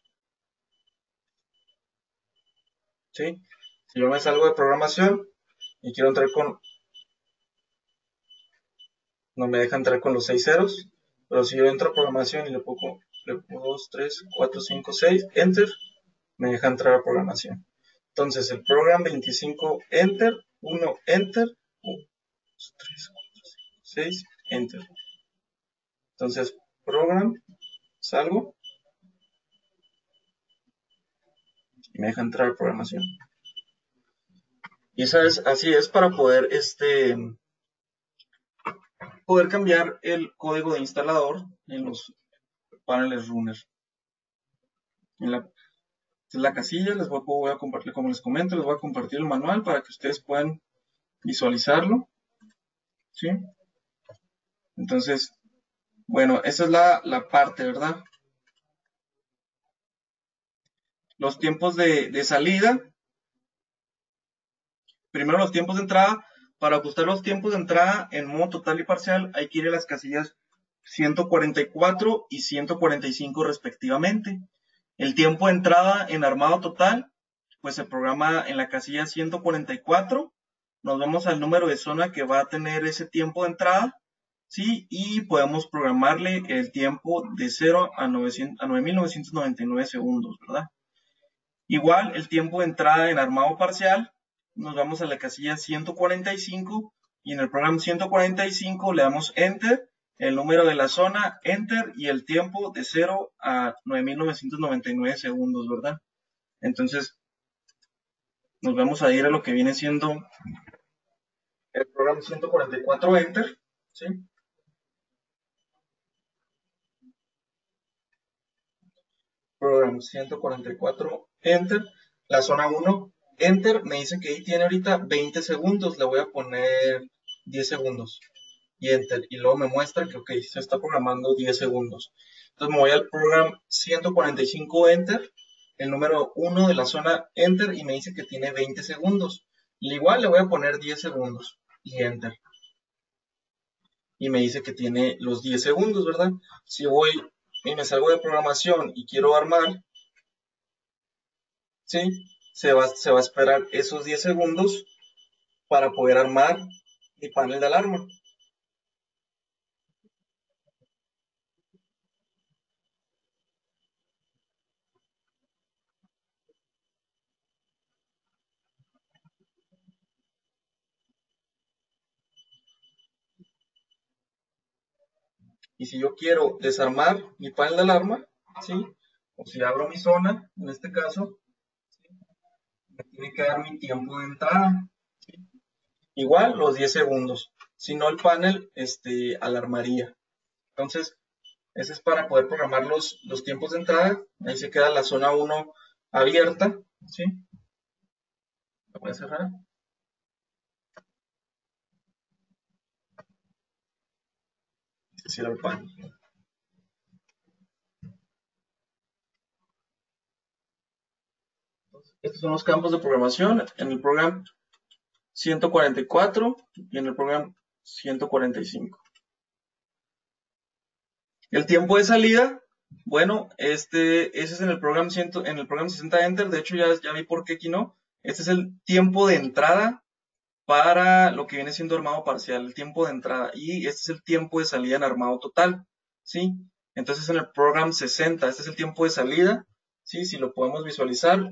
¿Sí? Si yo me salgo de programación y quiero entrar con... No me deja entrar con los 6 ceros. Pero si yo entro a programación y le pongo 2, 3, 4, 5, 6, enter, me deja entrar a programación. Entonces el program 25, enter, 1, enter, 1, 2, 3, 4, 5, 6, enter. Entonces program, salgo y me deja entrar a programación. Y así es para poder poder cambiar el código de instalador en los paneles runner. Esta es la casilla, voy a compartir, como les comento, les voy a compartir el manual para que ustedes puedan visualizarlo. ¿Sí? Entonces, bueno, esa es la parte, ¿verdad? Los tiempos de salida. Primero los tiempos de entrada. Para ajustar los tiempos de entrada en modo total y parcial, hay que ir a las casillas 144 y 145 respectivamente. El tiempo de entrada en armado total, pues se programa en la casilla 144. Nos vamos al número de zona que va a tener ese tiempo de entrada, ¿sí? Y podemos programarle el tiempo de 0 a 9.999 segundos, ¿verdad? Igual, el tiempo de entrada en armado parcial, nos vamos a la casilla 145 y en el programa 145 le damos Enter, el número de la zona, Enter y el tiempo de 0 a 9.999 segundos, ¿verdad? Entonces, nos vamos a ir a lo que viene siendo el programa 144, Enter, ¿sí? Programa 144, Enter, la zona 1, Enter, me dice que ahí tiene ahorita 20 segundos, le voy a poner 10 segundos y Enter, y luego me muestra que ok, se está programando 10 segundos. Entonces me voy al programa 145, Enter, el número 1 de la zona, Enter, y me dice que tiene 20 segundos. Y igual le voy a poner 10 segundos y Enter. Y me dice que tiene los 10 segundos, ¿verdad? Si voy y me salgo de programación y quiero armar, ¿sí? Se va a esperar esos 10 segundos para poder armar mi panel de alarma. Y si yo quiero desarmar mi panel de alarma, ¿sí? O si abro mi zona, en este caso, ¿sí? Me tiene que dar mi tiempo de entrada. ¿Sí? Igual los 10 segundos. Si no, el panel alarmaría. Entonces, ese es para poder programar los tiempos de entrada. Ahí se queda la zona 1 abierta. ¿Sí? La voy a cerrar. Cierro el panel. Estos son los campos de programación en el programa 144 y en el programa 145. El tiempo de salida, bueno, ese es en el programa 60 Enter, de hecho ya vi por qué aquí no. Este es el tiempo de entrada para lo que viene siendo armado parcial, el tiempo de entrada, y este es el tiempo de salida en armado total, ¿sí? Entonces en el programa 60, este es el tiempo de salida, ¿sí? Si lo podemos visualizar.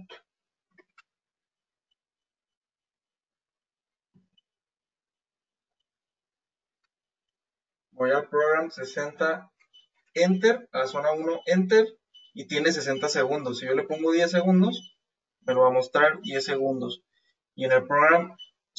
Voy al programa 60 Enter, a la zona 1 Enter, y tiene 60 segundos. Si yo le pongo 10 segundos, me lo va a mostrar 10 segundos. Y en el programa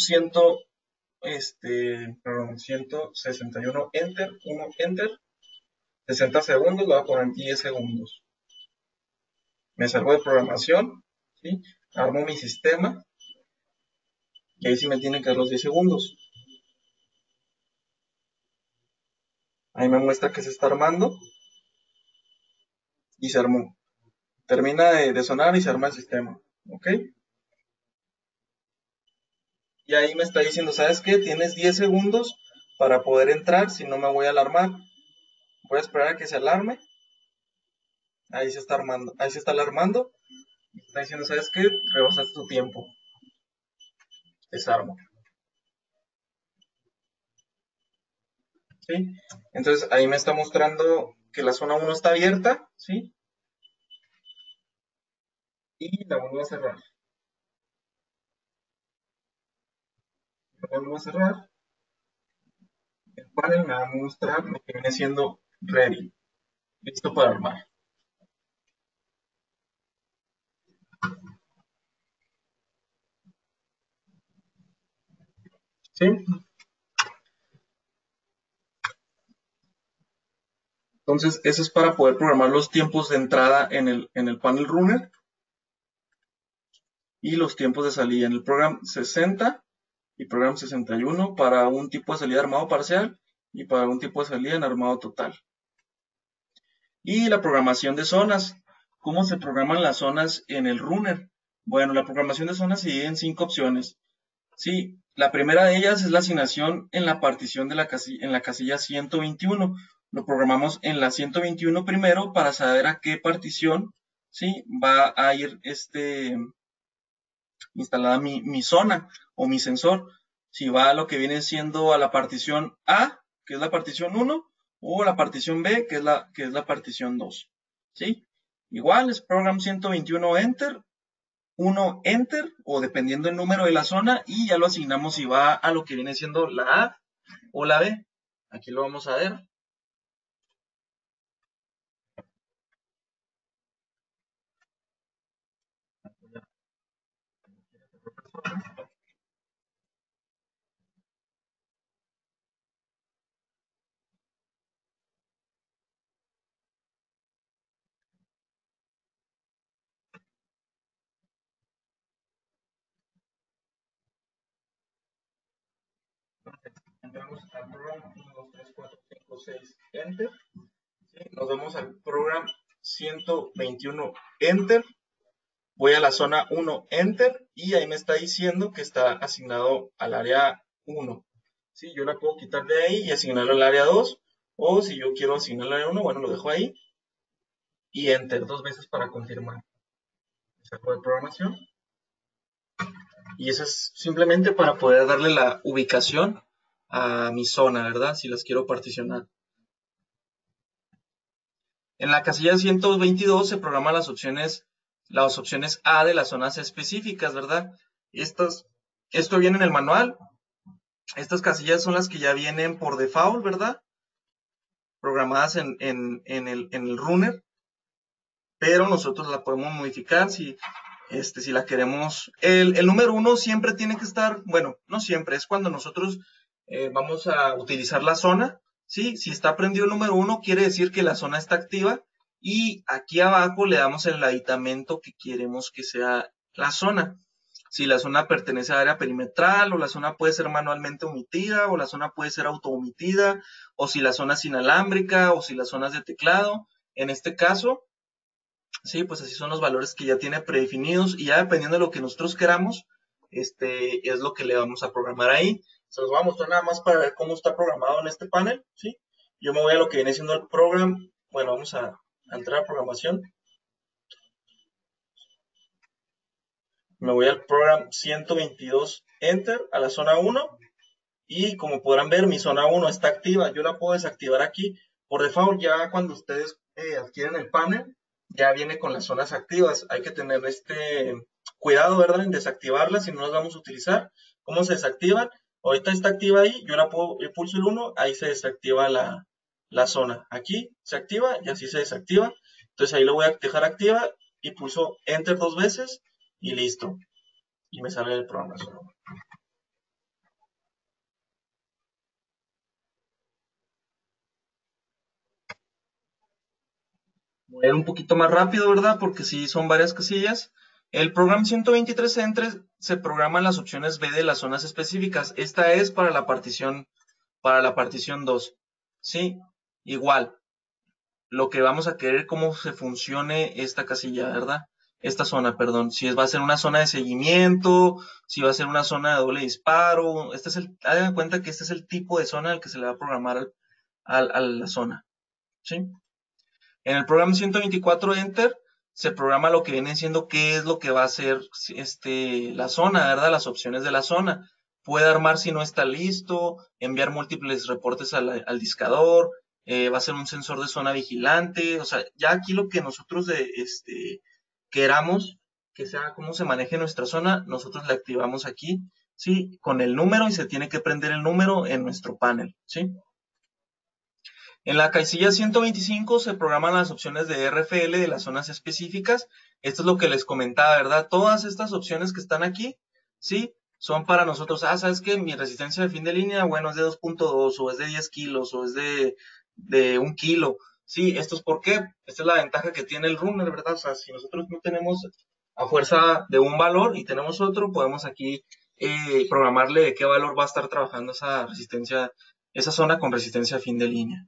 161 Enter, 1 Enter, 60 segundos, lo voy a poner 10 segundos. Me salgo de programación, ¿sí? Armo mi sistema, y ahí sí me tienen que dar los 10 segundos. Ahí me muestra que se está armando, y se armó. Termina de sonar y se arma el sistema, ¿ok? Y ahí me está diciendo, ¿sabes qué? Tienes 10 segundos para poder entrar, si no me voy a alarmar. Voy a esperar a que se alarme. Ahí se está armando, ahí se está alarmando. Me está diciendo, ¿sabes qué? Rebasaste tu tiempo. Desarmo. ¿sí? Entonces ahí me está mostrando que la zona 1 está abierta, ¿sí? Y la vuelvo a cerrar. La vuelvo a cerrar. El panel me va a mostrar lo que viene siendo ready, listo para armar. ¿Sí? Entonces, eso es para poder programar los tiempos de entrada en el panel runner y los tiempos de salida en el program 60 y program 61 para un tipo de salida armado parcial y para un tipo de salida en armado total. Y la programación de zonas. ¿Cómo se programan las zonas en el runner? Bueno, la programación de zonas se divide en 5 opciones. Sí, la primera de ellas es la asignación en la partición de en la casilla 121. Lo programamos en la 121 primero para saber a qué partición, ¿sí?, va a ir instalada mi zona o mi sensor. Si va a lo que viene siendo a la partición A, que es la partición 1, o la partición B, que es la partición 2. ¿Sí? Igual es program 121 enter, 1 enter, o dependiendo el número de la zona, y ya lo asignamos si va a lo que viene siendo la A o la B. Aquí lo vamos a ver. Entramos al program 1, 2, 3, 4, 5, 6, enter. ¿Sí? Nos vamos al program 121 enter. Voy a la zona 1 enter y ahí me está diciendo que está asignado al área 1. ¿Sí? Yo la puedo quitar de ahí y asignarlo al área 2, o si yo quiero asignarlo al área 1, bueno, lo dejo ahí y enter 2 veces para confirmar. Saco de programación. Y eso es simplemente para poder darle la ubicación a mi zona, ¿verdad? Si las quiero particionar. En la casilla 122 se programan las opciones A de las zonas específicas, ¿verdad? Esto viene en el manual. Estas casillas son las que ya vienen por default, ¿verdad? Programadas en el runner, pero nosotros la podemos modificar si la queremos. El número 1 siempre tiene que estar, bueno, no siempre, es cuando nosotros vamos a utilizar la zona, ¿sí? Si está prendido el número 1, quiere decir que la zona está activa, y aquí abajo le damos el aditamento que queremos que sea la zona. Si la zona pertenece a área perimetral, o la zona puede ser manualmente omitida, o la zona puede ser auto-omitida, o si la zona es inalámbrica, o si la zona es de teclado. En este caso, sí, pues así son los valores que ya tiene predefinidos, y ya dependiendo de lo que nosotros queramos, es lo que le vamos a programar ahí. Se los voy a mostrar nada más para ver cómo está programado en este panel, ¿sí? Yo me voy a lo que viene siendo el program. Bueno, vamos a entrar a programación. Me voy al program 122 enter, a la zona 1, y como podrán ver, mi zona 1 está activa. Yo la puedo desactivar aquí. Por default, ya cuando ustedes adquieren el panel, ya viene con las zonas activas. Hay que tener cuidado, ¿verdad?, en desactivarlas si no las vamos a utilizar. ¿Cómo se desactivan? Ahorita está activa ahí, yo pulso el 1, ahí se desactiva la zona. Aquí se activa y así se desactiva. Entonces ahí lo voy a dejar activa y pulso enter 2 veces y listo. Y me sale el programa. Voy a ir un poquito más rápido, ¿verdad? Porque sí son varias casillas. El programa 123 Enter se programan las opciones B de las zonas específicas. Esta es para la partición 2. Sí, igual. Lo que vamos a querer cómo se funcione esta casilla, ¿verdad? Esta zona, perdón. Si va a ser una zona de seguimiento, si va a ser una zona de doble disparo. Hagan en cuenta que este es el tipo de zona al que se le va a programar a la zona. ¿Sí? En el programa 124 Enter se programa lo que viene siendo qué es lo que va a ser la zona, ¿verdad? Las opciones de la zona. puede armar si no está listo, enviar múltiples reportes al discador, va a ser un sensor de zona vigilante, o sea, ya aquí lo que nosotros queramos que sea cómo se maneje nuestra zona, nosotros le activamos aquí, ¿sí? Con el número y se tiene que prender el número en nuestro panel, ¿sí? En la casilla 125 se programan las opciones de RFL de las zonas específicas. Esto es lo que les comentaba, ¿verdad? Todas estas opciones que están aquí, ¿sí? Son para nosotros. Ah, ¿sabes qué? Mi resistencia de fin de línea, bueno, es de 2.2 o es de 10 kilos o es de 1 kilo. Sí, esto es por qué. Esta es la ventaja que tiene el runner, ¿verdad? O sea, si nosotros no tenemos a fuerza de un valor y tenemos otro, podemos aquí programarle de qué valor va a estar trabajando esa resistencia, esa zona con resistencia a fin de línea.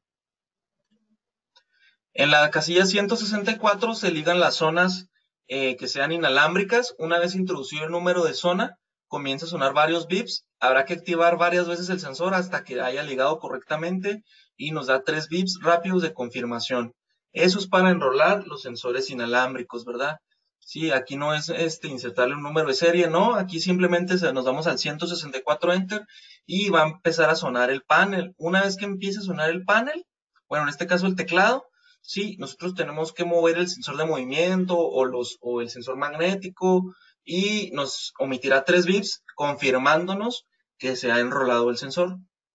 En la casilla 164 se ligan las zonas que sean inalámbricas. Una vez introducido el número de zona, comienza a sonar varios bips. Habrá que activar varias veces el sensor hasta que haya ligado correctamente y nos da 3 bips rápidos de confirmación. Eso es para enrolar los sensores inalámbricos, ¿verdad? Sí, aquí no es insertarle un número de serie, no, aquí simplemente nos damos al 164 Enter y va a empezar a sonar el panel. Una vez que empiece a sonar el panel, bueno, en este caso el teclado, sí, nosotros tenemos que mover el sensor de movimiento o el sensor magnético y nos omitirá 3 bits confirmándonos que se ha enrolado el sensor.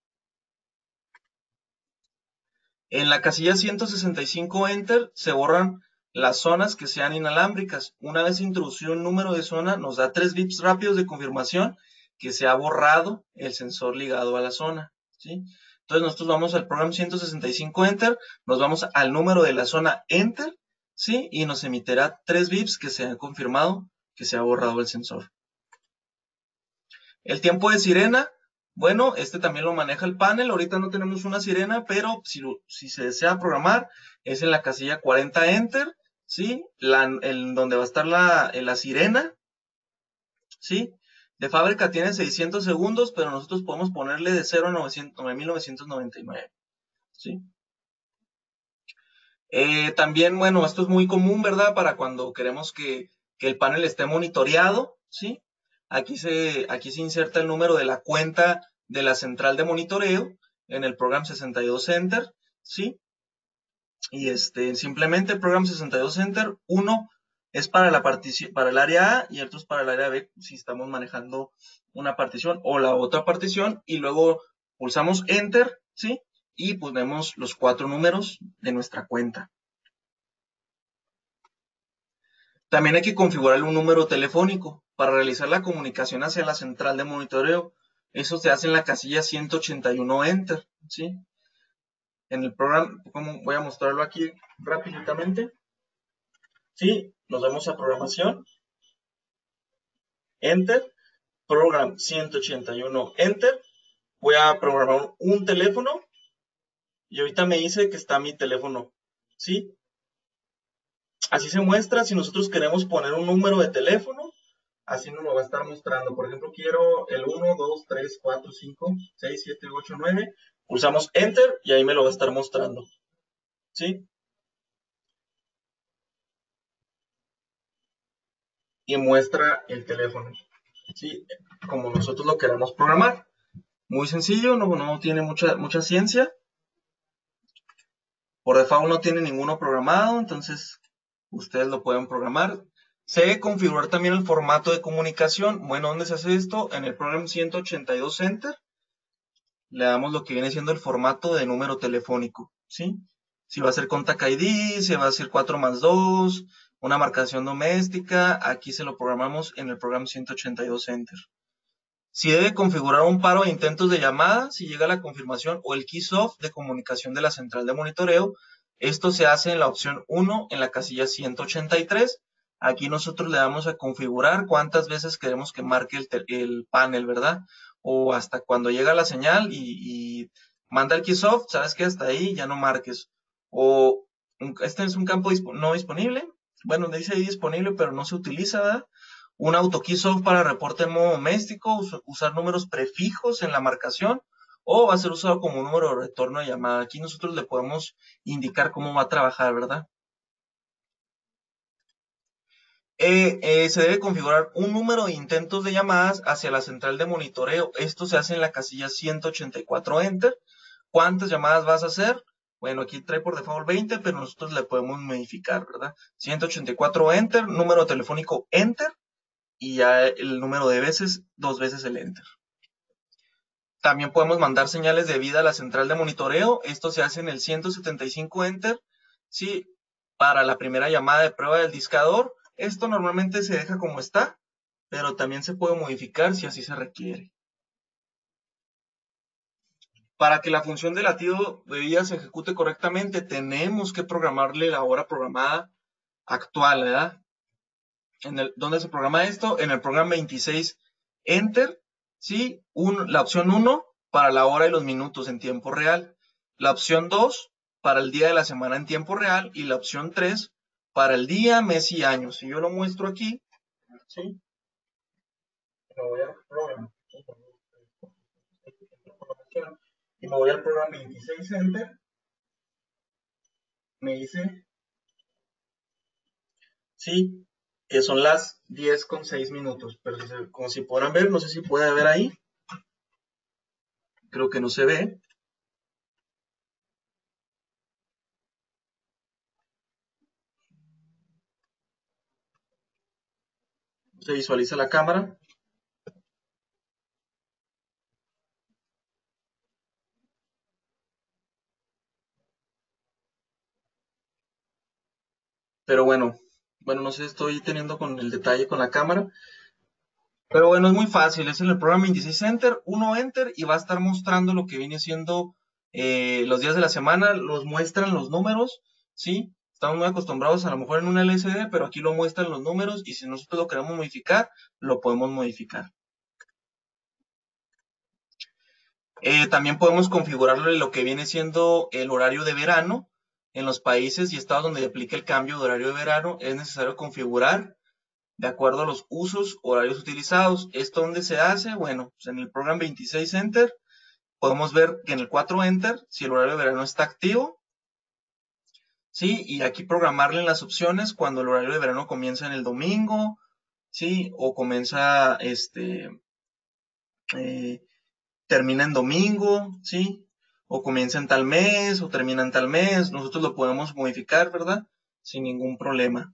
En la casilla 165 Enter se borran las zonas que sean inalámbricas. Una vez introducido un número de zona, nos da 3 bits rápidos de confirmación que se ha borrado el sensor ligado a la zona, ¿sí? Entonces nosotros vamos al programa 165 Enter, nos vamos al número de la zona Enter, ¿sí? Y nos emitirá 3 bits que se ha confirmado que se ha borrado el sensor. El tiempo de sirena, bueno, este también lo maneja el panel. Ahorita no tenemos una sirena, pero si se desea programar, es en la casilla 40 Enter, ¿sí? Donde va a estar la sirena, ¿sí? De fábrica tiene 600 segundos, pero nosotros podemos ponerle de 0 a 9999, ¿sí? También, bueno, esto es muy común, ¿verdad? Para cuando queremos que el panel esté monitoreado, ¿sí? Aquí se inserta el número de la cuenta de la central de monitoreo en el Program 62 Enter, ¿sí? Y simplemente el Program 62 Enter, uno es para para el área A y otro es para el área B si estamos manejando una partición o la otra partición y luego pulsamos Enter, ¿sí? Y ponemos los 4 números de nuestra cuenta. También hay que configurar un número telefónico para realizar la comunicación hacia la central de monitoreo. Eso se hace en la casilla 181 Enter, ¿sí? En el programa, como voy a mostrarlo aquí rápidamente. Sí, nos vamos a programación, Enter, Program 181 Enter. Voy a programar un teléfono y ahorita me dice que está mi teléfono, ¿sí? Así se muestra. Si nosotros queremos poner un número de teléfono, así nos lo va a estar mostrando. Por ejemplo, quiero el 1, 2, 3, 4, 5, 6, 7, 8, 9. Pulsamos Enter y ahí me lo va a estar mostrando, ¿sí? Y muestra el teléfono, ¿sí? Como nosotros lo queremos programar. Muy sencillo, no tiene mucha ciencia. Por default no tiene ninguno programado, entonces ustedes lo pueden programar. Se debe configurar también el formato de comunicación. Bueno, ¿dónde se hace esto? En el programa 182 Enter. Le damos lo que viene siendo el formato de número telefónico, ¿sí? Si va a ser contact ID, si va a ser 4+2, una marcación doméstica, aquí se lo programamos en el programa 182 Enter. Si debe configurar un paro de intentos de llamada, si llega la confirmación o el keysoft de comunicación de la central de monitoreo, esto se hace en la opción 1 en la casilla 183. Aquí nosotros le damos a configurar cuántas veces queremos que marque el panel, ¿verdad? O hasta cuando llega la señal y manda el keysoft, sabes que hasta ahí ya no marques. O este es un campo no disponible. Bueno, dice ahí disponible, pero no se utiliza, ¿verdad? Un AutoKeySoft para reporte en modo doméstico, usar números prefijos en la marcación o va a ser usado como un número de retorno de llamada. Aquí nosotros le podemos indicar cómo va a trabajar, ¿verdad? Se debe configurar un número de intentos de llamadas hacia la central de monitoreo. Esto se hace en la casilla 184 Enter. ¿Cuántas llamadas vas a hacer? Bueno, aquí trae por default 20, pero nosotros le podemos modificar, ¿verdad? 184 Enter, número telefónico Enter, y ya el número de veces, 2 veces el Enter. También podemos mandar señales de vida a la central de monitoreo. Esto se hace en el 175 Enter, ¿sí? Para la primera llamada de prueba del discador. Esto normalmente se deja como está, pero también se puede modificar si así se requiere. Para que la función de latido de vida se ejecute correctamente, tenemos que programarle la hora programada actual, ¿verdad? ¿Dónde se programa esto? En el programa 26 Enter, ¿sí? La opción 1 para la hora y los minutos en tiempo real. La opción 2 para el día de la semana en tiempo real. Y la opción 3 para el día, mes y año. Si yo lo muestro aquí, ¿sí? Lo voy a programar. Y me voy al programa 26 Enter. Me dice, sí, que son las 10:06. Pero como si podrán ver, no sé si puede ver ahí. Creo que no se ve. Se visualiza la cámara. Pero bueno, no sé, estoy teniendo con el detalle con la cámara. Pero bueno, es muy fácil. Es en el programa 26 Enter, 1 Enter, y va a estar mostrando lo que viene siendo los días de la semana. Los muestran los números, ¿sí? Estamos muy acostumbrados a lo mejor en un LCD, pero aquí lo muestran los números, y si nosotros lo queremos modificar, lo podemos modificar. También podemos configurarle lo que viene siendo el horario de verano. En los países y estados donde aplica el cambio de horario de verano, es necesario configurar de acuerdo a los usos horarios utilizados. ¿Esto dónde se hace? Bueno, pues en el programa 26 Enter podemos ver que en el 4 Enter, si el horario de verano está activo, ¿sí? Y aquí programarle en las opciones cuando el horario de verano comienza en el domingo, ¿sí? O comienza, termina en domingo, ¿sí? O comienza en tal mes, o termina en tal mes. Nosotros lo podemos modificar, ¿verdad? Sin ningún problema.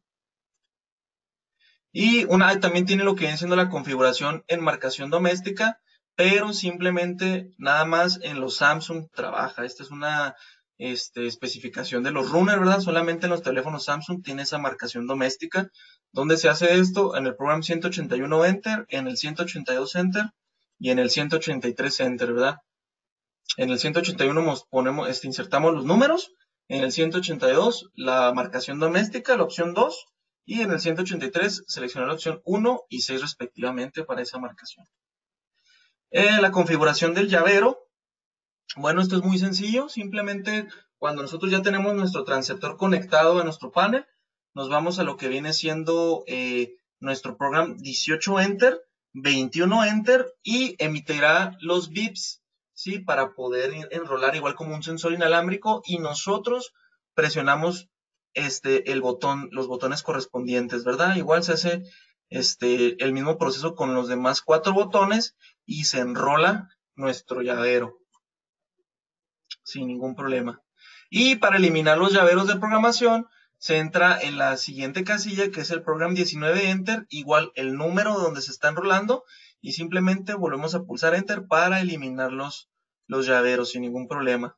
Y también tiene lo que viene siendo la configuración en marcación doméstica, pero simplemente nada más en los Samsung trabaja. Esta es una especificación de los runners, ¿verdad? Solamente en los teléfonos Samsung tiene esa marcación doméstica. ¿Dónde se hace esto? En el programa 181 Enter, en el 182 Enter y en el 183 Enter, ¿verdad? En el 181 insertamos los números, en el 182 la marcación doméstica, la opción 2, y en el 183 seleccionar la opción 1 y 6 respectivamente para esa marcación. La configuración del llavero, bueno, esto es muy sencillo, simplemente cuando nosotros ya tenemos nuestro transceptor conectado a nuestro panel, nos vamos a lo que viene siendo nuestro programa 18 Enter, 21 Enter y emitirá los bips, ¿sí? Para poder enrolar igual como un sensor inalámbrico y nosotros presionamos los botones correspondientes, ¿verdad? Igual se hace el mismo proceso con los demás 4 botones y se enrola nuestro llavero sin ningún problema. Y para eliminar los llaveros de programación, se entra en la siguiente casilla, que es el programa 19 Enter, igual el número donde se está enrolando, y simplemente volvemos a pulsar Enter para eliminar los llaveros sin ningún problema.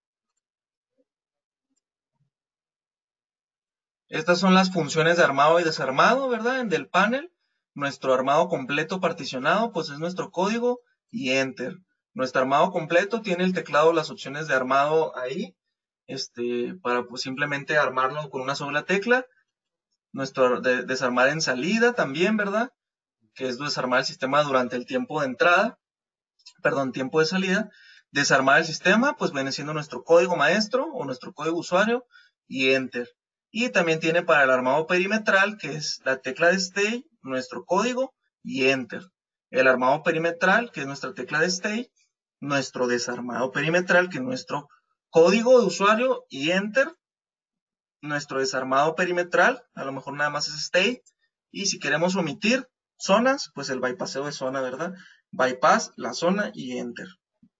Estas son las funciones de armado y desarmado, ¿verdad? Del panel. Nuestro armado completo particionado, pues es nuestro código y Enter. Nuestro armado completo tiene el teclado, las opciones de armado ahí, para pues simplemente armarlo con una sola tecla. Nuestro desarmar en salida también, ¿verdad? Que es desarmar el sistema durante el tiempo de entrada, perdón, tiempo de salida. Desarmar el sistema, pues viene siendo nuestro código maestro o nuestro código usuario y Enter. Y también tiene para el armado perimetral, que es la tecla de Stay, nuestro código y Enter. El armado perimetral, que es nuestra tecla de Stay, nuestro desarmado perimetral, que es nuestro código de usuario y Enter. Nuestro desarmado perimetral, a lo mejor nada más es Stay, Y si queremos omitir zonas, pues el bypasseo de zona, ¿verdad? Bypass, la zona y enter.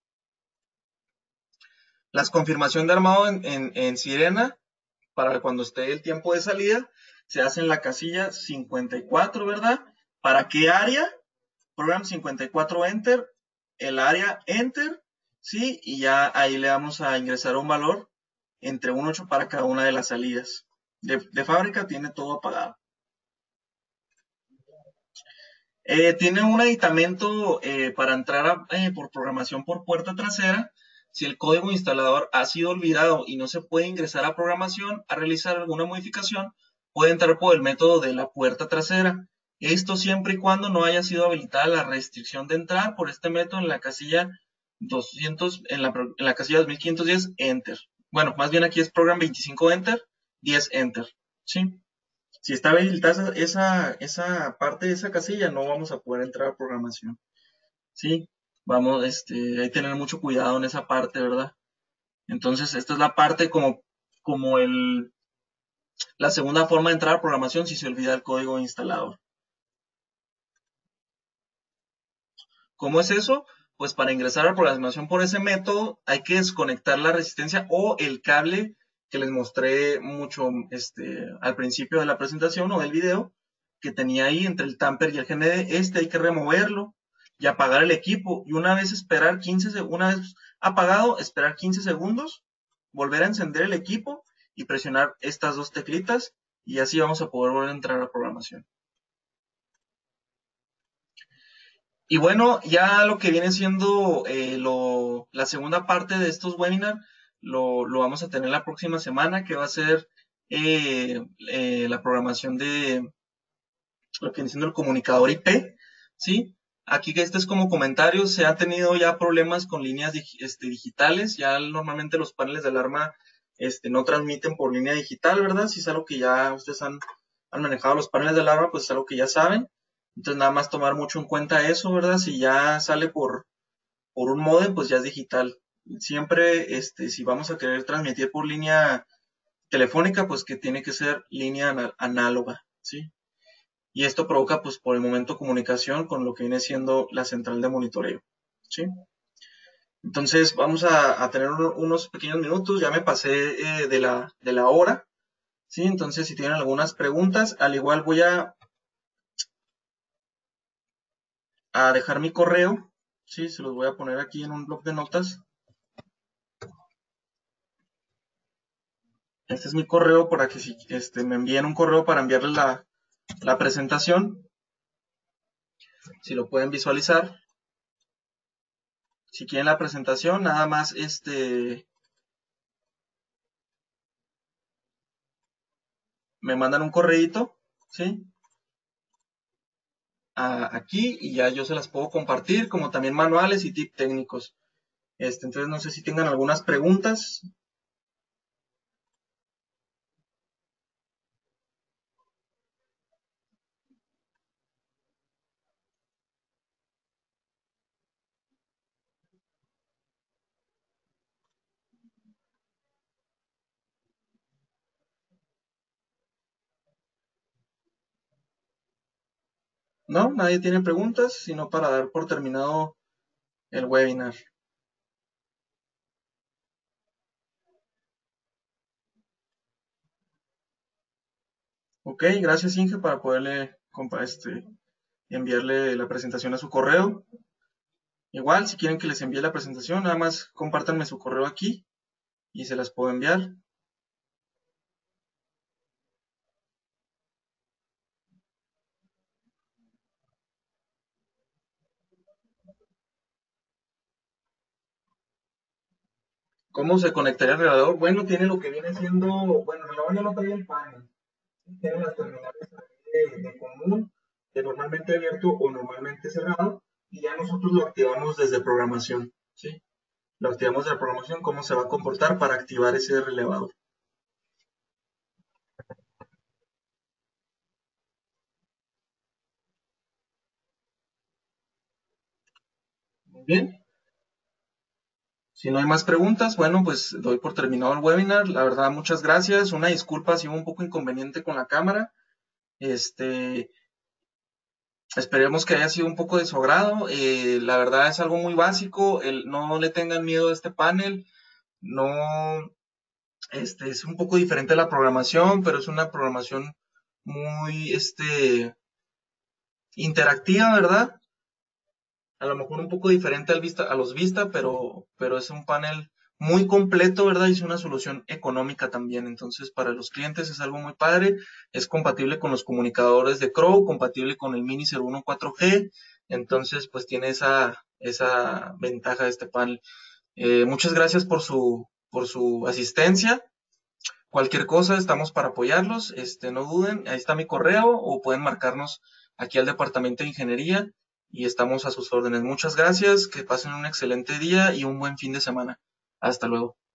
Las confirmación de armado en Sirena, para cuando esté el tiempo de salida, se hace en la casilla 54, ¿verdad? ¿Para qué área? Program 54 enter, el área enter, ¿sí? Y ya ahí le vamos a ingresar un valor entre 1 y 8 para cada una de las salidas. De fábrica tiene todo apagado. Tiene un aditamento para entrar por programación por puerta trasera. Si el código instalador ha sido olvidado y no se puede ingresar a programación a realizar alguna modificación, puede entrar por el método de la puerta trasera. Esto siempre y cuando no haya sido habilitada la restricción de entrar por este método en la casilla 200, en la casilla 2510 enter. Bueno, más bien aquí es program 25 enter, 10 enter, ¿sí? Si está habilitada esa parte de esa casilla, no vamos a poder entrar a programación. Sí, vamos, hay que tener mucho cuidado en esa parte, ¿verdad? Entonces, esta es la parte como la segunda forma de entrar a programación si se olvida el código instalador. ¿Cómo es eso? Pues para ingresar a programación por ese método hay que desconectar la resistencia o el cable que les mostré mucho al principio de la presentación o del video que tenía ahí entre el tamper y el GND. Hay que removerlo y apagar el equipo y una vez esperar 15 una vez apagado, esperar 15 segundos, volver a encender el equipo y presionar estas dos teclitas y así vamos a poder volver a entrar a programación. Y bueno, ya lo que viene siendo la segunda parte de estos webinars lo vamos a tener la próxima semana, que va a ser la programación de lo que viene siendo el comunicador IP, ¿sí? Aquí que este es como comentario, se han tenido ya problemas con líneas digitales, ya normalmente los paneles de alarma no transmiten por línea digital, ¿verdad? Si es algo que ya ustedes han manejado los paneles de alarma, pues es algo que ya saben. Entonces nada más tomar mucho en cuenta eso, ¿verdad? Si ya sale por un módem, pues ya es digital. Siempre, si vamos a querer transmitir por línea telefónica, pues que tiene que ser línea análoga, ¿sí? Y esto provoca, pues por el momento, comunicación con lo que viene siendo la central de monitoreo, ¿sí? Entonces vamos a tener unos pequeños minutos, ya me pasé de la hora, ¿sí? Entonces si tienen algunas preguntas, al igual voy a dejar mi correo, ¿sí? Se los voy a poner aquí en un bloc de notas. Este es mi correo para que si me envíen un correo para enviarles la presentación, si lo pueden visualizar. Si quieren la presentación, nada más me mandan un correíto, ¿sí? Aquí y ya yo se las puedo compartir, como también manuales y tips técnicos. Entonces no sé si tengan algunas preguntas. No, nadie tiene preguntas, sino para dar por terminado el webinar. Ok, gracias Inge para poderle enviarle la presentación a su correo. Igual, si quieren que les envíe la presentación, nada más compártanme su correo aquí y se las puedo enviar. ¿Cómo se conectaría al relevador? Bueno, tiene lo que viene siendo, bueno, el relevador ya no trae el panel. Tiene las terminales de común, de normalmente abierto o normalmente cerrado, y ya nosotros lo activamos desde programación, ¿sí? Lo activamos de la programación, cómo se va a comportar para activar ese relevador. Muy bien. Si no hay más preguntas, bueno, pues doy por terminado el webinar. La verdad, muchas gracias. Una disculpa si hubo un poco inconveniente con la cámara. Este, esperemos que haya sido un poco de su agrado. La verdad es algo muy básico. No le tengan miedo a este panel. No, es un poco diferente a la programación, pero es una programación muy, interactiva, ¿verdad? A lo mejor un poco diferente a los Vista, pero es un panel muy completo, ¿verdad? Y es una solución económica también. Entonces, para los clientes es algo muy padre. Es compatible con los comunicadores de Crow, compatible con el Mini 01 4G. Entonces, pues tiene esa ventaja de este panel. Muchas gracias por su asistencia. Cualquier cosa, estamos para apoyarlos. No duden, ahí está mi correo o pueden marcarnos aquí al departamento de ingeniería y estamos a sus órdenes. Muchas gracias, que pasen un excelente día y un buen fin de semana. Hasta luego.